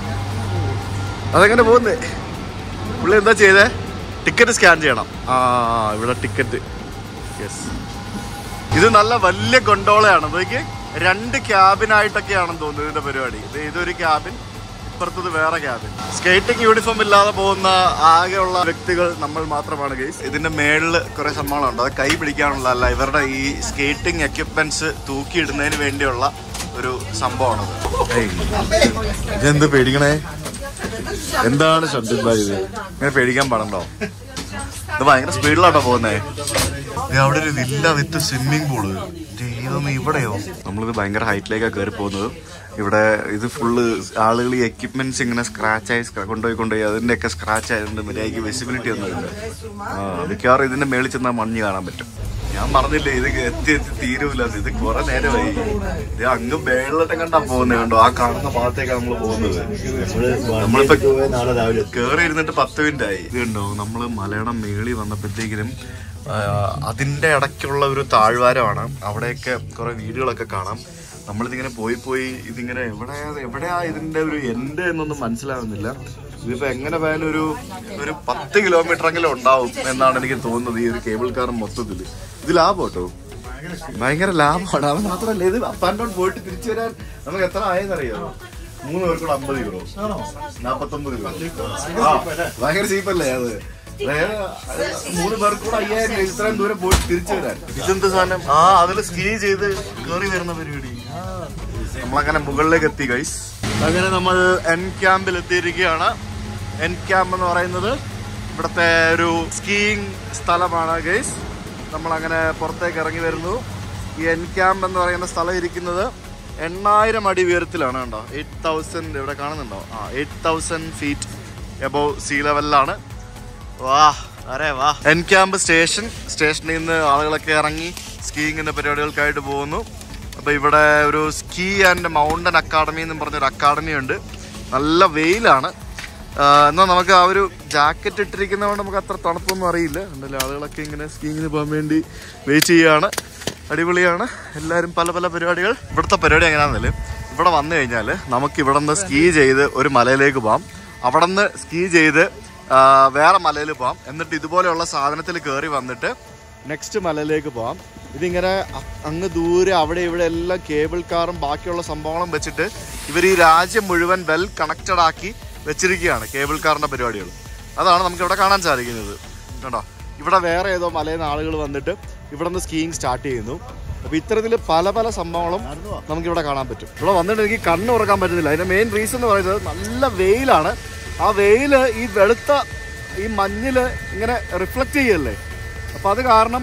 അതെങ്ങനെ പോകുന്നേ? പുള്ളി എന്താ ചെയ്തേ? ടിക്കറ്റ് സ്കാൻ ചെയ്യണം. ഇവിടെ ടിക്കറ്റ്. യെസ്, ഇത് നല്ല വലിയ ഗൊണ്ടോളയാണ്. നോക്കി, 2 ക്യാബിനായിട്ടൊക്കെയാണെന്ന് തോന്നുന്നു ഇതിന്റെ പരിപാടി. ഇതൊരു ക്യാബിൻ, ഇപ്പുറത്തത് വേറെ ക്യാബിൻ. സ്കേറ്റിംഗ് യൂണിഫോം ഇല്ലാതെ പോകുന്ന ആകെയുള്ള വ്യക്തികൾ നമ്മൾ മാത്രമാണ് ഗൈസ്. ഇതിന്റെ മേളിൽ കുറെ സംഭവങ്ങളുണ്ട്, അത് കൈ പിടിക്കാനുള്ള അല്ല, ഇവരുടെ ഈ സ്കേറ്റിംഗ് എക്യുപ്മെന്റ്സ് തൂക്കിയിടുന്നതിന് വേണ്ടിയുള്ള ഒരു സംഭവമാണത്. ഇതെന്ത് പേടിക്കണേ? എന്താണ് ഷംജിത് ഭായ് ഇത്? ഇങ്ങനെ പേടിക്കാൻ പാടുണ്ടോ? ഇത് ഭയങ്കര സ്പീഡിലാട്ടോ പോകുന്നേ. അവിടെ ഒരു വില്ല വിത്ത് സ്വിമ്മിംഗ് പൂള്. ഇതൊന്നും ഇവിടെയോ? നമ്മളിത് ഭയങ്കര ഹൈറ്റിലേക്കാണ് കയറി പോകുന്നത്. ഇവിടെ ഇത് ഫുള്ള് ആളുകൾ ഈ എക്യുപ്മെന്റ്സ് ഇങ്ങനെ സ്ക്രാച്ചായി കൊണ്ടുപോയി അതിന്റെയൊക്കെ സ്ക്രാച്ച് ആയതുകൊണ്ട് മര്യാദയ്ക്ക് വിസിബിലിറ്റി ഒന്നുമില്ല. മിക്കവാറും ഇതിന്റെ മേളിൽ ചെന്നാൽ മഞ്ഞ് കാണാൻ പറ്റും. ഞാൻ പറഞ്ഞില്ലേ ഇത് എത്തി തീരൂല. ഇത് കുറെ നേരമായി. ഇത് അങ്ങ് മേളിലോട്ടം കണ്ടാ പോകുന്നത് കണ്ടോ? ആ കാണുന്ന ഭാഗത്തേക്കാണ് നമ്മൾ പോകുന്നത്. നമ്മളിപ്പോ കേറി ഇരുന്നിട്ട് 10 മിനിറ്റ് ആയി. ഇത് കണ്ടോ, നമ്മള് മലയുടെ മേളിൽ വന്നപ്പോഴത്തേക്കിനും അതിന്റെ ഇടയ്ക്കുള്ള ഒരു താഴ്വാരമാണ്. അവിടെയൊക്കെ കുറെ വീടുകളൊക്കെ കാണാം. നമ്മളിതിങ്ങനെ പോയി ഇതിങ്ങനെ എവിടെയാ ഇതിന്റെ ഒരു എൻഡ് എന്നൊന്നും മനസ്സിലാവുന്നില്ല. ഇതിപ്പോ എങ്ങനെ പോയാലും ഒരു 10 കിലോമീറ്ററെങ്കിലും ഉണ്ടാവും എന്നാണ് എനിക്ക് തോന്നുന്നത്. ഈ ഒരു കേബിൾ കാർ മൊത്തത്തില് ഇത് ലാഭം കേട്ടോ, ഭയങ്കര ലാഭമാണ്. അത് മാത്രമല്ല, ഇത് അപ്പ് ആൻഡ് ഡൗൺ പോയിട്ട് തിരിച്ചു വരാൻ നമുക്ക് എത്ര ആയെന്നറിയോ? 3 പേർക്കൂടെ 50 യൂറോ, 49 യൂറോ. ഭയങ്കര ചീപ്പല്ലേ അത്? 3 പേർക്കൂടെ 5000 ഇത്രയും ദൂരം പോയിട്ട് തിരിച്ചു വരാൻ. ഇതെന്ത് സാധനം? അതിൽ സ്കീ ചെയ്ത് കയറി വരുന്ന പരിപാടി. നമ്മളങ്ങനെ മുകളിലേക്ക് എത്തി ഗൈസ്. അങ്ങനെ നമ്മൾ എൻ ക്യാമ്പിൽ എത്തിയിരിക്കുകയാണ്. എൻ ക്യാമ്പ് എന്ന് പറയുന്നത് ഇവിടുത്തെ ഒരു സ്കീയിങ് സ്ഥലമാണ് ഗൈസ്. നമ്മളങ്ങനെ പുറത്തേക്ക് ഇറങ്ങി വരുന്നു. ഈ എൻ ക്യാമ്പ് എന്ന് പറയുന്ന സ്ഥലം ഇരിക്കുന്നത് 8000 അടി ഉയരത്തിലാണ്. കണ്ടോ, 8000 ഇവിടെ കാണുന്നുണ്ടോ? 8000 ഫീറ്റ് എബോവ് സീ ലെവലിലാണ്. വാ എൻ ക്യാമ്പ് സ്റ്റേഷനിൽ നിന്ന് ആളുകളൊക്കെ ഇറങ്ങി സ്കീയിങ്ങിന്റെ പരിപാടികൾക്കായിട്ട് പോകുന്നു. അപ്പൊ ഇവിടെ ഒരു സ്കീ ആൻഡ് മൗണ്ടൻ അക്കാഡമി എന്നും പറഞ്ഞൊരു അക്കാഡമി ഉണ്ട്. നല്ല വെയിലാണ്. എന്നാൽ നമുക്ക് ആ ഒരു ജാക്കറ്റ് ഇട്ടിരിക്കുന്നതുകൊണ്ട് നമുക്ക് അത്ര തണുപ്പൊന്നും അറിയില്ല. എന്തായാലും ആളുകളൊക്കെ ഇങ്ങനെ സ്കീയിങ്ങിന് പോകാൻ വേണ്ടി വെയിറ്റ് ചെയ്യുകയാണ്. അടിപൊളിയാണ്. എല്ലാവരും പല പല പരിപാടികൾ. ഇവിടുത്തെ പരിപാടി എങ്ങനെയാണെന്നല്ലേ, ഇവിടെ വന്നു കഴിഞ്ഞാൽ നമുക്ക് ഇവിടെ നിന്ന് സ്കീ ചെയ്ത് ഒരു മലയിലേക്ക് പോകാം. അവിടെ നിന്ന് സ്കീ ചെയ്ത് വേറെ മലയിൽ പോകാം. എന്നിട്ട് ഇതുപോലെയുള്ള സാധനത്തിൽ കയറി വന്നിട്ട് നെക്സ്റ്റ് മലയിലേക്ക് പോകാം. ഇതിങ്ങനെ അങ്ങ് ദൂരെ അവിടെ ഇവിടെ എല്ലാം കേബിൾ കാറും ബാക്കിയുള്ള സംഭവങ്ങളും വെച്ചിട്ട് ഇവർ ഈ രാജ്യം മുഴുവൻ വെൽ കണക്റ്റഡ് ആക്കി വെച്ചിരിക്കുകയാണ് കേബിൾ കാറിന്റെ പരിപാടികൾ. അതാണ് നമുക്ക് ഇവിടെ കാണാൻ സാധിക്കുന്നത്. കേട്ടോ, ഇവിടെ വേറെ ഏതോ മലയിൽ നിന്ന് ആളുകൾ വന്നിട്ട് ഇവിടെ നിന്ന് സ്കീയിങ് സ്റ്റാർട്ട് ചെയ്യുന്നു. അപ്പോൾ ഇത്തരത്തിൽ പല പല സംഭവങ്ങളും നമുക്കിവിടെ കാണാൻ പറ്റും. ഇവിടെ വന്നിട്ട് എനിക്ക് കണ്ണ് തുറക്കാൻ പറ്റുന്നില്ല. അതിന്റെ മെയിൻ റീസൺ എന്ന് പറയുന്നത് നല്ല വെയിലാണ്. ആ വെയില് ഈ വെളുത്ത ഈ മഞ്ഞില് ഇങ്ങനെ റിഫ്ലക്റ്റ് ചെയ്യല്ലേ. അപ്പൊ അത് കാരണം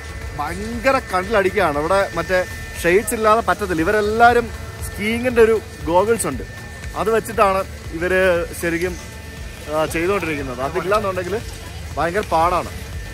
ഭയങ്കര കണ്ണിലടിക്കുകയാണ്. ഇവിടെ മറ്റേ ഷെയ്ഡ്സ് ഇല്ലാതെ പറ്റത്തില്ല. ഇവരെല്ലാവരും സ്കീയിങ്ങിന്റെ ഒരു ഗോഗിൾസ് ഉണ്ട്, അത് വെച്ചിട്ടാണ് ഇവര് ശരിക്കും ചെയ്തുകൊണ്ടിരിക്കുന്നത്. അതില്ലാന്നുണ്ടെങ്കിൽ ഭയങ്കര പാടാണ്.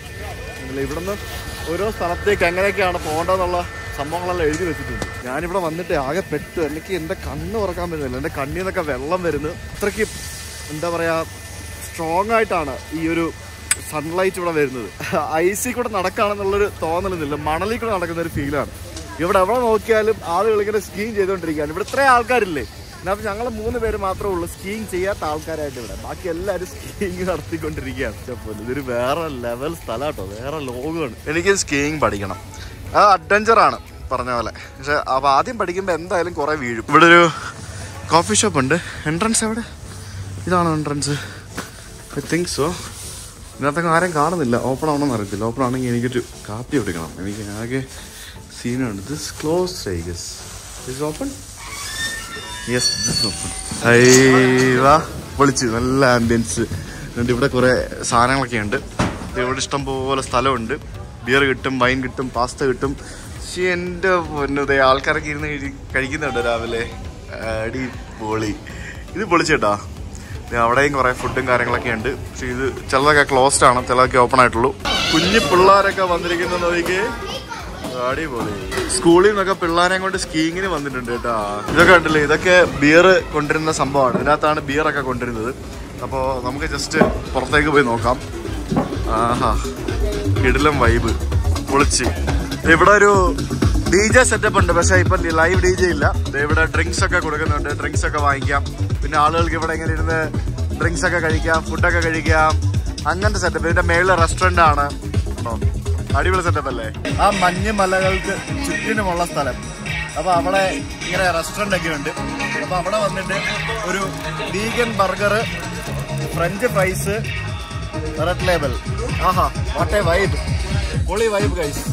ഇവിടുന്ന് ഓരോ സ്ഥലത്തേക്ക് എങ്ങനെയൊക്കെയാണ് പോകേണ്ടതെന്നുള്ള സംഭവങ്ങളെല്ലാം എഴുതി വെച്ചിട്ടുണ്ട്. ഞാനിവിടെ വന്നിട്ട് ആകെ പെട്ടു. എനിക്ക് എൻ്റെ കണ്ണ് തുറക്കാൻ പറ്റുന്നില്ല. എൻ്റെ കണ്ണിൽ നിന്നൊക്കെ വെള്ളം വരുന്നു. അത്രയ്ക്ക് എന്താ പറയുക, സ്ട്രോങ് ആയിട്ടാണ് ഈ ഒരു സൺലൈറ്റ് ഇവിടെ വരുന്നത്. ഐസിൽ കൂടെ നടക്കുകയാണെന്നുള്ളൊരു തോന്നലൊന്നുമില്ല, മണലിൽ കൂടെ നടക്കുന്ന ഒരു ഫീലാണ്. ഇവിടെ എവിടെ നോക്കിയാലും ആളുകൾ ഇങ്ങനെ സ്കീയിങ് ചെയ്തുകൊണ്ടിരിക്കുകയാണ്. ഇവിടെ ഇത്രയും ആൾക്കാരില്ലേ, അതിനകത്ത് ഞങ്ങൾ 3 പേര് മാത്രമേ ഉള്ളൂ സ്കീയിങ് ചെയ്യാത്ത ആൾക്കാരായിട്ട് ഇവിടെ. ബാക്കി എല്ലാവരും സ്കീയിങ് നടത്തിക്കൊണ്ടിരിക്കുകയാണ്. ഇതൊരു വേറെ ലെവൽ സ്ഥലം കേട്ടോ, വേറെ ലോകമാണ്. എനിക്ക് സ്കീയിങ് പഠിക്കണം. അത് അഡ്വഞ്ചറാണ് പറഞ്ഞ പോലെ. പക്ഷെ അപ്പോൾ ആദ്യം പഠിക്കുമ്പോൾ എന്തായാലും കുറേ വീഴും. ഇവിടെ ഒരു കോഫി ഷോപ്പ് ഉണ്ട്. എൻട്രൻസ് എവിടെ? ഇതാണോ എൻട്രൻസ്? I think so. ഇതിനകത്തൊക്കെ ആരും കാണുന്നില്ല. ഓപ്പൺ ആവണമെന്ന് അറിയത്തില്ല. ഓപ്പൺ ആണെങ്കിൽ എനിക്കൊരു കാപ്പി എടുക്കണം. എനിക്ക് ആകെ സീനുണ്ട്. This close I guess. This open? Yes, this open. വാ, പൊളിച്ച് നല്ല ആംബിയൻസ്. എന്നിട്ട് ഇവിടെ കുറേ സാധനങ്ങളൊക്കെ ഉണ്ട്. ഇവിടെ ഇഷ്ടംപോലെ സ്ഥലമുണ്ട്. ബിയർ കിട്ടും, വൈൻ കിട്ടും, പാസ്ത കിട്ടും. പക്ഷേ എൻ്റെ പൊന്നതേ, ആൾക്കാരൊക്കെ ഇരുന്ന് കഴിക്കുന്നുണ്ട് രാവിലെ. അടിപൊളി. ഇത് പൊളിച്ചേട്ടാ. അവിടെയും കുറേ ഫുഡും കാര്യങ്ങളൊക്കെ ഉണ്ട്. പക്ഷെ ഇത് ചിലതൊക്കെ ക്ലോസ്ഡ് ആണ്, ചിലതൊക്കെ ഓപ്പൺ ആയിട്ടുള്ളൂ. കുഞ്ഞു പിള്ളേരൊക്കെ വന്നിരിക്കുന്ന നോക്കി. അടിപൊളി. സ്കൂളിൽ നിന്നൊക്കെ പിള്ളേരെ കൊണ്ട് സ്കീയിങ്ങിന് വന്നിട്ടുണ്ട് കേട്ടാ. ഇതൊക്കെ ഉണ്ടല്ലേ, ഇതൊക്കെ ബിയർ കൊണ്ടുവരുന്ന സംഭവമാണ്. ഇതിനകത്താണ് ബിയറൊക്കെ കൊണ്ടുവരുന്നത്. അപ്പോൾ നമുക്ക് ജസ്റ്റ് പുറത്തേക്ക് പോയി നോക്കാം. ആഹാ, കിടിലം വൈബ്, പൊളിച്ച്. ഇവിടെ ഒരു DJ സെറ്റപ്പ് ഉണ്ട്. പക്ഷേ ഇപ്പം ലൈവ് DJ ഇല്ല. ഇവിടെ ഡ്രിങ്ക്സ് ഒക്കെ കൊടുക്കുന്നുണ്ട്. ഡ്രിങ്ക്സ് ഒക്കെ വാങ്ങിക്കാം. പിന്നെ ആളുകൾക്ക് ഇവിടെ ഇങ്ങനെ ഇരുന്ന് ഡ്രിങ്ക്സ് ഒക്കെ കഴിക്കാം, ഫുഡൊക്കെ കഴിക്കാം. അങ്ങനത്തെ സെറ്റപ്പ്. ഇതിന്റെ മേളിൽ റെസ്റ്റോറന്റ് ആണ്. അടിപൊളി സെറ്റപ്പ് അല്ലേ? ആ മഞ്ഞ് മലകൾക്ക് ചുറ്റിനുമുള്ള സ്ഥലം. അപ്പൊ അവിടെ ഇങ്ങനെ റെസ്റ്റോറന്റ് ഒക്കെ ഉണ്ട്. അപ്പോൾ അവിടെ വന്നിട്ട് ഒരു vegan burger, French fries, Red Label. ആഹാ, വാട്ട് എ വൈബ്, പൊളി വൈബ് ഗൈസ്.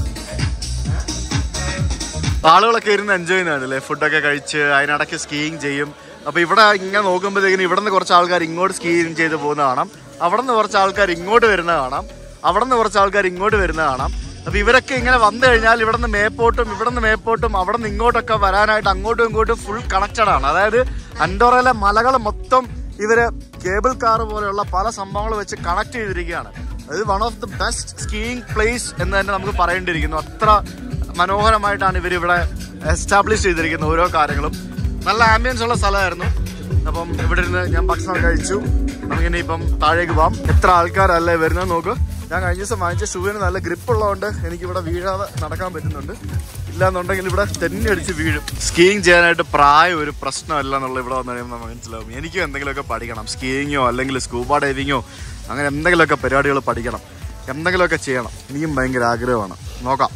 ആളുകളൊക്കെ ഇരുന്ന് എൻജോയ് ചെയ്യുന്നതാണല്ലേ, ഫുഡൊക്കെ കഴിച്ച് അതിനിടയ്ക്ക് സ്കീയിങ് ചെയ്യും. അപ്പോൾ ഇവിടെ ഇങ്ങനെ നോക്കുമ്പോഴത്തേക്കിനും ഇവിടെ നിന്ന് കുറച്ച് ആൾക്കാർ ഇങ്ങോട്ട് സ്കീയിങ് ചെയ്ത് പോകുന്ന കാണാം, അവിടെ നിന്ന് കുറച്ച് ആൾക്കാർ ഇങ്ങോട്ട് വരുന്ന കാണാം, അവിടെ നിന്ന് കുറച്ച് ആൾക്കാർ ഇങ്ങോട്ട് വരുന്ന കാണാം. അപ്പോൾ ഇവരൊക്കെ ഇങ്ങനെ വന്നു കഴിഞ്ഞാൽ ഇവിടെ നിന്ന് മേപ്പോട്ടും ഇവിടെ നിന്ന് മേപ്പോട്ടും അവിടെ നിന്ന് ഇങ്ങോട്ടൊക്കെ വരാനായിട്ട് അങ്ങോട്ടും ഇങ്ങോട്ടും ഫുൾ കണക്റ്റഡ് ആണ്. അതായത് അൻഡോറയിലെ മലകൾ മൊത്തം ഇവര് കേബിൾ കാർ പോലെയുള്ള പല സംഭവങ്ങൾ വെച്ച് കണക്ട് ചെയ്തിരിക്കുകയാണ്. അത് one of the best skiing place എന്ന് തന്നെ നമുക്ക് പറയേണ്ടിയിരിക്കുന്നു. അത്ര മനോഹരമായിട്ടാണ് ഇവരിവിടെ എസ്റ്റാബ്ലിഷ് ചെയ്തിരിക്കുന്ന ഓരോ കാര്യങ്ങളും. നല്ല ആംബിയൻസ് ഉള്ള സ്ഥലമായിരുന്നു. അപ്പം ഇവിടെ ഇരുന്ന് ഞാൻ ഭക്ഷണം കഴിച്ചു. നമുക്കിനി ഇപ്പം താഴേക്ക് പോകാം. എത്ര ആൾക്കാരല്ലേ വരുന്നത് നോക്ക്. ഞാൻ കഴിഞ്ഞ ദിവസം വാങ്ങിച്ച ഷൂവിന് നല്ല ഗ്രിപ്പ് ഉള്ളതുകൊണ്ട് എനിക്കിവിടെ വീഴാതെ നടക്കാൻ പറ്റുന്നുണ്ട്. ഇല്ലാന്നുണ്ടെങ്കിൽ ഇവിടെ തെന്നി അടിച്ച് വീഴും. സ്കീയിങ് ചെയ്യാനായിട്ട് പ്രായം ഒരു പ്രശ്നമല്ല എന്നുള്ളത് ഇവിടെ വന്നു കഴിയുമ്പോൾ നമുക്ക് മനസ്സിലാവും. എനിക്കും എന്തെങ്കിലുമൊക്കെ പഠിക്കണം, സ്കീയിങ്ങോ അല്ലെങ്കിൽ സ്കൂബ ഡൈവിങ്ങോ അങ്ങനെ എന്തെങ്കിലുമൊക്കെ പരിപാടികൾ പഠിക്കണം, എന്തെങ്കിലുമൊക്കെ ചെയ്യണം. ഇനിയും ഭയങ്കര ആഗ്രഹമാണ്. നോക്കാം.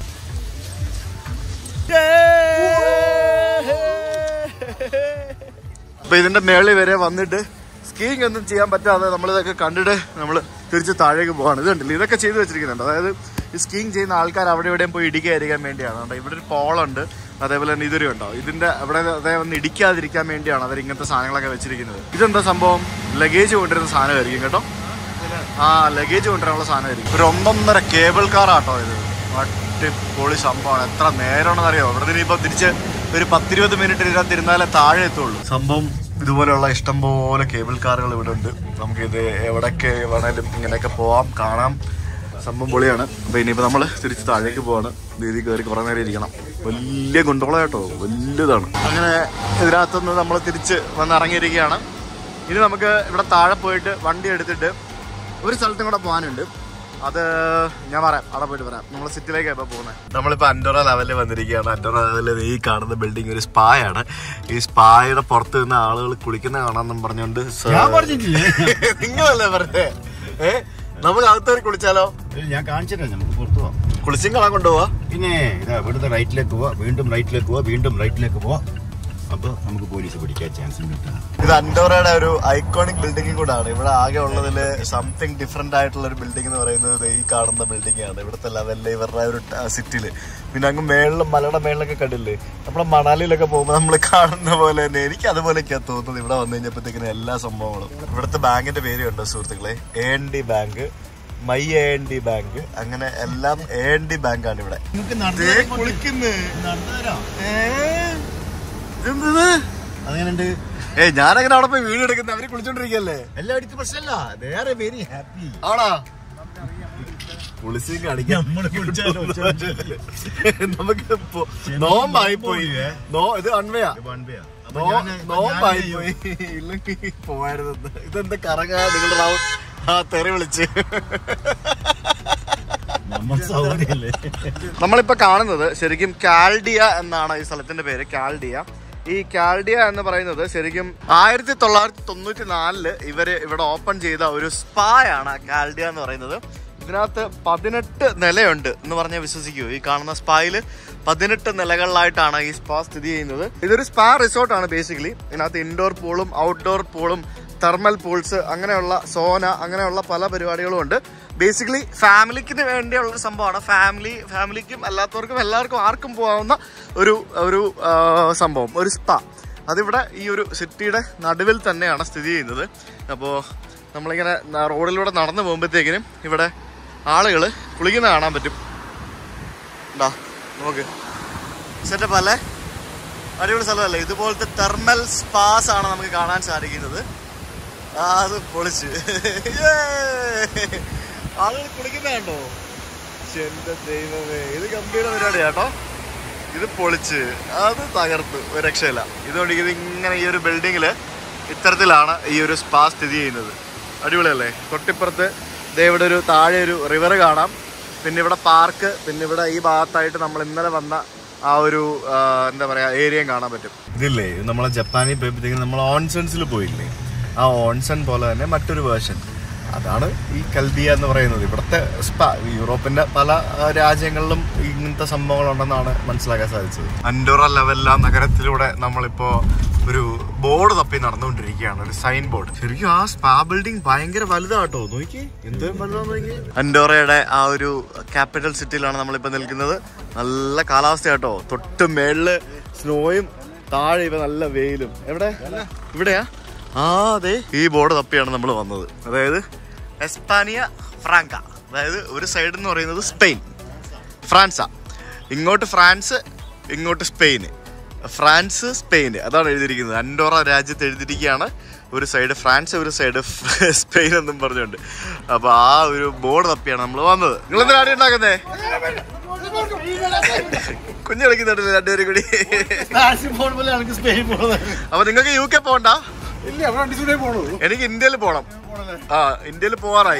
അപ്പൊ ഇതിന്റെ മേളിൽ വരെ വന്നിട്ട് സ്കീയിങ് ഒന്നും ചെയ്യാൻ പറ്റാതെ നമ്മളിതൊക്കെ കണ്ടിട്ട് നമ്മൾ തിരിച്ച് താഴേക്ക് പോവാണ്. ഇത് കണ്ടില്ല, ഇതൊക്കെ ചെയ്ത് വെച്ചിരിക്കുന്നുണ്ട്. അതായത് ഈ സ്കീയിങ് ചെയ്യുന്ന ആൾക്കാർ അവിടെ എവിടെയും പോയി ഇടിക്കാതിരിക്കാൻ വേണ്ടിയാണ്. ഇവിടെ ഒരു പോളുണ്ട്, അതേപോലെ തന്നെ ഇതൊരു ഉണ്ടോ, ഇതിന്റെ അവിടെ അതേ ഒന്ന് ഇടിക്കാതിരിക്കാൻ വേണ്ടിയാണ് അവർ ഇങ്ങനത്തെ സാധനങ്ങളൊക്കെ വെച്ചിരിക്കുന്നത്. ഇതെന്താ സംഭവം? ലഗേജ് കൊണ്ടുവരുന്ന സാധനമായിരിക്കും കേട്ടോ. ആ, ലഗേജ് കൊണ്ടുവരാനുള്ള സാധനമായിരിക്കും. ഒരു 1.5 കേബിൾ കാറാട്ടോ ഇത്. അടിപൊളി സംഭവമാണ്. എത്ര നേരമാണെന്ന് അറിയാമോ? ഇവിടെ ഇനിയിപ്പോൾ തിരിച്ച് ഒരു 10-20 മിനിറ്റ് ഇരുന്നാലേ താഴെ എത്തുള്ളൂ. സംഭവം ഇതുപോലെയുള്ള ഇഷ്ടംപോലെ കേബിൾ കാറുകൾ ഇവിടെ ഉണ്ട്. നമുക്കിത് എവിടെയൊക്കെ വേണേലും ഇങ്ങനെയൊക്കെ പോവാം, കാണാം. സംഭവം പൊളിയാണ്. അപ്പോൾ ഇനിയിപ്പോൾ നമ്മൾ തിരിച്ച് താഴേക്ക് പോവാണ്. രീതിയിൽ കയറി കുറേ നേരം ഇരിക്കണം. വലിയ ഗുണ്ടോള കേട്ടോ, വലിയതാണ്. അങ്ങനെ ഇതിനകത്തുനിന്ന് നമ്മൾ തിരിച്ച് വന്നിറങ്ങിയിരിക്കുകയാണ്. ഇനി നമുക്ക് ഇവിടെ താഴെ പോയിട്ട് വണ്ടി എടുത്തിട്ട് ഒരു സ്ഥലത്തും കൂടെ പോകാനുണ്ട്. അത് ഞാൻ പറയാം, അവിടെ പോയിട്ട് പറയാം. നമ്മൾ സിറ്റിയിലേക്ക് ഇപ്പോൾ പോകുന്നത്. നമ്മളിപ്പോൾ അൻഡോറ ലെവലിൽ വന്നിരിക്കുകയാണ്. അൻഡോറ ലെവലിൽ ഈ കാണുന്ന ബിൽഡിംഗ് ഒരു സ്പായാണ്. ഈ സ്പായുടെ പുറത്ത് നിന്ന് ആളുകൾ കുളിക്കുന്ന കാണാമെന്നും പറഞ്ഞുകൊണ്ട് നിങ്ങളല്ലേ പറഞ്ഞേ? നമുക്ക് അകത്തേറി കുളിച്ചാലോ? ഞാൻ കാണിച്ചിട്ടേ നമുക്ക് പുറത്തു പോവാം. കുളിച്ചും കാണാൻ കൊണ്ടുപോവാ. പിന്നെ ഇതാ ഇവിടുത്തെ റൈറ്റിലേക്ക് പോവാ, വീണ്ടും റൈറ്റിലേക്ക് പോവാ, വീണ്ടും റൈറ്റിലേക്ക് പോവാ. അപ്പോൾ നമുക്ക് പോലീസ് പിടിക്കാൻ ചാൻസ് ഉണ്ട്. ഇത് അൻഡോറയുടെ ഒരു ഐക്കോണിക് ബിൽഡിംഗും കൂടാണ്. ഇവിടെ ആകെ ഉള്ളതിൽ സംതിങ് ഡിഫറെന്റ് ആയിട്ടുള്ള ഒരു ബിൽഡിംഗ് എന്ന് പറയുന്നത് ഈ കാണുന്ന ബിൽഡിംഗ് ആണ്. ഇവിടുത്തെ ലെവലില് ഇവരുടെ ഒരു സിറ്റിയില്. പിന്നെ അങ്ങ് മേളിലും മലയുടെ മേളിലൊക്കെ കണ്ടില്ലേ, നമ്മുടെ മണാലിയിലൊക്കെ പോകുമ്പോൾ നമ്മൾ കാണുന്ന പോലെ തന്നെ എനിക്ക് അതുപോലെയൊക്കെയാണ് തോന്നുന്നത്. ഇവിടെ വന്നു കഴിഞ്ഞപ്പോഴത്തേക്കിനും എല്ലാ സംഭവങ്ങളും. ഇവിടുത്തെ ബാങ്കിന്റെ പേര് കണ്ടോ സുഹൃത്തുക്കളെ? AND bank, my AND bank, അങ്ങനെ എല്ലാം AND ബാങ്കാണ് ഇവിടെ. അങ്ങനെയുണ്ട്. ഞാനങ്ങനെ അവിടെ പോയി വീഡിയോ എടുക്കുന്നത് അവര് കുളിച്ചോണ്ടിരിക്കല്ലേ? എല്ലാവർക്കും പ്രശ്നമല്ല. വേറെ വെരി ഹാപ്പി ആണോ? കുളിച്ച് കാണിക്കാം. നമുക്ക് നോമ്പായി പോയി. ഇത് അൺവയാ, നോമ്പായി പോയി. ഇല്ലെങ്കിൽ പോവായിരുന്നു. ഇതെന്താ കറങ്ങാ നിങ്ങളുടെ തെറി വിളിച്ച്. നമ്മളിപ്പോ കാണുന്നത് ശരിക്കും കാൽഡിയ എന്നാണ് ഈ സ്ഥലത്തിന്റെ പേര്. കാൽഡിയ. ഈ കാൽഡിയ എന്ന് പറയുന്നത് ശരിക്കും 1994 ഇവര് ഇവിടെ ഓപ്പൺ ചെയ്ത ഒരു സ്പായാണ് കാൽഡിയ എന്ന് പറയുന്നത്. ഇതിനകത്ത് 18 നിലയുണ്ട് എന്ന് പറഞ്ഞാൽ വിശ്വസിക്കൂ. ഈ കാണുന്ന സ്പായിൽ 18 നിലകളിലായിട്ടാണ് ഈ സ്പാ സ്ഥിതി ചെയ്യുന്നത്. ഇതൊരു സ്പാ റിസോർട്ടാണ് ബേസിക്കലി. ഇതിനകത്ത് ഇൻഡോർ പൂളും ഔട്ട്ഡോർ പൂളും തെർമൽ പൂൾസ് അങ്ങനെയുള്ള സോന അങ്ങനെയുള്ള പല പരിപാടികളും ഉണ്ട്. ബേസിക്കലി ഫാമിലിക്ക് വേണ്ടിയുള്ള സംഭവമാണ്. ഫാമിലിക്കും അല്ലാത്തവർക്കും എല്ലാവർക്കും ആർക്കും പോകാവുന്ന ഒരു സംഭവം, ഒരു സ്പാ. അതിവിടെ ഈ ഒരു സിറ്റിയുടെ നടുവിൽ തന്നെയാണ് സ്ഥിതി ചെയ്യുന്നത്. അപ്പോൾ നമ്മളിങ്ങനെ റോഡിലൂടെ നടന്നു പോകുമ്പോഴത്തേക്കിനും ഇവിടെ ആളുകൾ കുളിക്കുന്ന കാണാൻ പറ്റും. ഉണ്ടാ നോക്ക്, സെറ്റപ്പ് അല്ലേ? അടിപൊളി സ്ഥലമല്ലേ? ഇതുപോലത്തെ തെർമൽ സ്പാസ് ആണ് നമുക്ക് കാണാൻ സാധിക്കുന്നത്. അത് പൊളിച്ച് ആളുകൾ കുളിക്കുന്ന കണ്ടോ? എന്റെ ദൈവമേ, ഇത് ഗംഭീര പരിപാടി കേട്ടോ. ഇത് പൊളിച്ച് അത് തകർത്ത് ഒരു രക്ഷയില്ല. ഇതുകൊണ്ട് ഇതിങ്ങനെ ഈ ഒരു ബിൽഡിങ്ങിൽ ഇത്തരത്തിലാണ് ഈ ഒരു സ്പാ സ്ഥിതി ചെയ്യുന്നത്. അടിപൊളിയല്ലേ? തൊട്ടിപ്പുറത്ത് ഇവിടെ ഒരു താഴെ ഒരു റിവർ കാണാം. പിന്നെ ഇവിടെ പാർക്ക്, പിന്നെ ഇവിടെ ഈ ഭാഗത്തായിട്ട് നമ്മൾ ഇന്നലെ വന്ന ആ ഒരു എന്താ പറയാ ഏരിയയും കാണാൻ പറ്റും. ഇതില്ലേ നമ്മളെ ജപ്പാനിൽ പോയപ്പോഴത്തേക്കും നമ്മൾ ഓൺസൺസിൽ പോയില്ലേ, ആ ഓൺസൺ പോലെ തന്നെ മറ്റൊരു വേർഷൻ. അതാണ് ഈ കൽദിയ എന്ന് പറയുന്നത്. ഇവിടുത്തെ സ്പാ യൂറോപ്പിന്റെ പല രാജ്യങ്ങളിലും ഇങ്ങനത്തെ സംഭവങ്ങളുണ്ടെന്നാണ് മനസ്സിലാക്കാൻ സാധിച്ചത്. അൻഡോറ ലെവല്ല നഗരത്തിലൂടെ നമ്മളിപ്പോ ഒരു ബോർഡ് തപ്പി നടന്നുകൊണ്ടിരിക്കുകയാണ്, ഒരു സൈൻ ബോർഡ്. ശരിക്കും ആ സ്പാ ബിൽഡിംഗ് ഭയങ്കര വലുതാട്ടോ, നോക്കി എന്തോരം വലുതാന്ന് നോക്കി. അൻഡോറയുടെ ആ ഒരു ക്യാപിറ്റൽ സിറ്റിയിലാണ് നമ്മളിപ്പോ നിൽക്കുന്നത്. നല്ല കാലാവസ്ഥയാട്ടോ, തൊട്ട് മേളില് സ്നോയും താഴെ ഇപ്പൊ നല്ല വെയിലും. എവിടെ ഇവിടെയാ? അതെ, ഈ ബോർഡ് തപ്പിയാണ് നമ്മൾ വന്നത്. അതായത് എസ്പാനിയ ഫ്രാങ്ക, അതായത് ഒരു സൈഡ് എന്ന് പറയുന്നത് സ്പെയിൻ, ഫ്രാൻസാ. ഇങ്ങോട്ട് ഫ്രാൻസ്, ഇങ്ങോട്ട് സ്പെയിന്. ഫ്രാൻസ് സ്പെയിന് അതാണ് എഴുതിയിരിക്കുന്നത്. അൻഡോറ രാജ്യത്ത് എഴുതിയിരിക്കുകയാണ്. ഒരു സൈഡ് ഫ്രാൻസ്, ഒരു സൈഡ് സ്പെയിൻ എന്നും പറഞ്ഞുകൊണ്ട്. അപ്പൊ ആ ഒരു ബോർഡ് തപ്പിയാണ് നമ്മൾ വന്നത്. നിങ്ങൾ എന്തിനാ അടി ഉണ്ടാക്കുന്നേ? കുഞ്ഞു കളിക്കുന്നുണ്ടല്ലോ രണ്ടുപേരും കൂടി. അപ്പൊ നിങ്ങൾക്ക് UK പോകണ്ട? എനിക്ക് ഇന്ത്യയിൽ പോണം. ഇന്ത്യയിൽ പോവാറായി.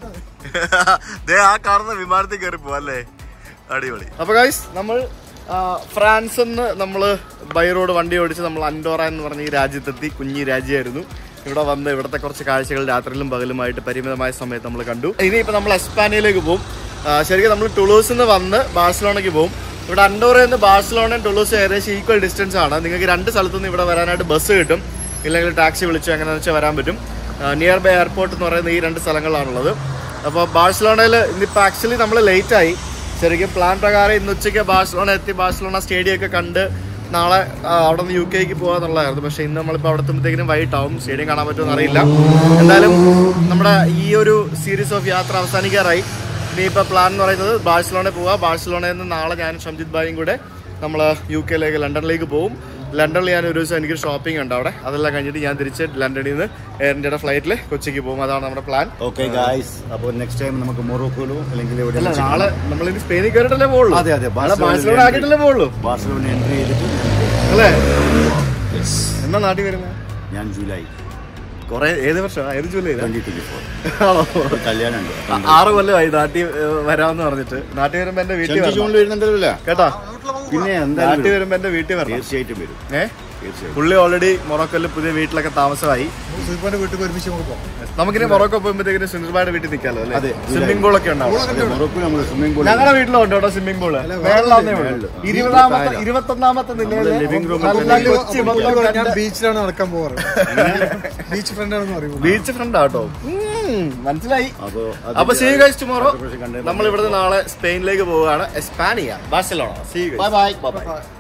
ആ കാണുന്ന വിമാനത്തിൽ കയറി പോവാ അല്ലേ? അടിപൊളി. അപ്പൊ ഗൈസ്, നമ്മൾ ഫ്രാൻസിൽ നിന്ന് നമ്മള് ബൈ റോഡ് വണ്ടി ഓടിച്ച് നമ്മൾ അൻഡോറ എന്ന് പറഞ്ഞ ഈ രാജ്യത്തെത്തി. കുഞ്ഞി രാജ്യമായിരുന്നു. ഇവിടെ വന്ന് ഇവിടുത്തെ കുറച്ച് കാഴ്ചകൾ രാത്രിയിലും പകലുമായിട്ട് പരിമിതമായ സമയത്ത് നമ്മൾ കണ്ടു. ഇനിയിപ്പോൾ നമ്മൾ എസ്പാനിയയിലേക്ക് പോകും. ശരിക്കും നമ്മൾ ടുളൂസിൽ നിന്ന് വന്ന് ബാഴ്സലോണയ്ക്ക് പോകും. ഇവിടെ അൻഡോറയിൽ നിന്ന് ബാഴ്സലോണയും ടുളൂസും ഏകദേശം ഈക്വൽ ഡിസ്റ്റൻസ് ആണ്. നിങ്ങൾക്ക് രണ്ട് സ്ഥലത്തുനിന്ന് ഇവിടെ വരാനായിട്ട് ബസ് കിട്ടും, ഇല്ലെങ്കിൽ ടാക്സി വിളിച്ച് എങ്ങനെയാണെന്ന് വെച്ചാൽ വരാൻ പറ്റും. നിയർ ബൈ എയർപോർട്ട് എന്ന് പറയുന്ന ഈ രണ്ട് സ്ഥലങ്ങളാണുള്ളത്. അപ്പോൾ ബാഴ്സലോണയിൽ ഇന്നിപ്പോൾ ആക്ച്വലി നമ്മൾ ലേറ്റായി. ശരിക്കും പ്ലാൻ പ്രകാരം ഇന്ന് ഉച്ചയ്ക്ക് ബാഴ്സലോണ എത്തി ബാഴ്സലോണ സ്റ്റേഡിയം ഒക്കെ കണ്ട് നാളെ അവിടെ നിന്ന് UK പോകാന്നുള്ളതായിരുന്നു. പക്ഷേ ഇന്ന് നമ്മളിപ്പോൾ അവിടെ എത്തുമ്പോഴത്തേക്കിനും വൈകിട്ടാവും. സ്റ്റേഡിയം കാണാൻ പറ്റുമെന്ന് അറിയില്ല. എന്തായാലും നമ്മുടെ ഈ ഒരു സീരീസ് ഓഫ് യാത്ര അവസാനിക്കാറായി. ഇനിയിപ്പോൾ പ്ലാൻ എന്ന് പറയുന്നത് ബാഴ്സലോണയിൽ പോവുക. ബാഴ്സലോണയിൽ നിന്ന് നാളെ ഞാനും ഷംജിത് ഭായിയും കൂടെ നമ്മൾ UK ലണ്ടനിലേക്ക് പോകും. ലണ്ടനിൽ ഞാൻ ഒരു ദിവസം എനിക്ക് ഷോപ്പിംഗ് ഉണ്ട് അവിടെ. അതെല്ലാം കഴിഞ്ഞിട്ട് ഞാൻ തിരിച്ച് ലണ്ടനിൽ നിന്ന് എയർ ഇന്ത്യയുടെ ഫ്ലൈറ്റിൽ കൊച്ചിക്ക് പോകും. അതാണ് നമ്മുടെ പ്ലാൻ. ഓക്കെ ഗായ്സ്, അപ്പോൾ നെക്സ്റ്റ് ടൈം നമുക്ക് മൊറോക്കോയിലോ അല്ലെങ്കിൽ നാളെ നമ്മൾ ഇനി സ്പെയിനിൽ കയറിയിട്ടല്ലേ പോകുള്ളൂ. അതെ അതെ, ബാഴ്സലോണ ആക്കിയിട്ടല്ലേ പോകുള്ളൂ. ബാഴ്സലോണ എൻട്രി ചെയ്തിട്ട് അല്ലേ? എന്നാ നാട്ടിൽ വരുന്നത്? ഞാൻ ജൂലൈ. കുറെ ഏത് വർഷം? ഏത് ജൂലൈ? 2024 കല്യാണം ഉണ്ട്. 6 കൊല്ലമായി നാട്ടിൽ വരാമെന്ന് പറഞ്ഞിട്ട്. നാട്ടിൽ വരുമ്പോ എന്റെ വീട്ടിൽ വരുന്നുണ്ടല്ലോ കേട്ടോ. പിന്നെ നാട്ടിൽ വരുമ്പോ എന്റെ വീട്ടിൽ വരണം. തീർച്ചയായിട്ടും വരും. പുള്ളി ഓൾറെഡി മൊറോക്കോയിൽ പുതിയ വീട്ടിലൊക്കെ താമസമായി. നമുക്കിനി മൊറോക്കോ പോകുമ്പോഴത്തേക്കിന് സുനിൽബായുടെ വീട്ടിൽ നിൽക്കാമല്ലോ അല്ലേ? സ്വിമ്മിംഗ് പൂൾ ഒക്കെ ഉണ്ടാവും. ഞങ്ങളുടെ വീട്ടിലുണ്ട് കേട്ടോ സ്വിമ്മിംഗ് പൂള്. മേളിലാന്നേ ഉള്ളൂ. 21ാമത്തെ നിലയിലെ ബീച്ചിലാണ് നടക്കാൻ പോകാറ്. ബീച്ച് ഫ്രണ്ടാണെന്ന് പറയും. ബീച്ച് ഫ്രണ്ടാ കേട്ടോ, മനസ്സിലായി. അപ്പൊ സീ യു ഗൈസ് ടുമോറോ. നമ്മൾ ഇവിടുന്ന് നാളെ സ്പെയിനിലേക്ക് പോവുകയാണ്. Espana, Barcelona. See you guys. Bye by.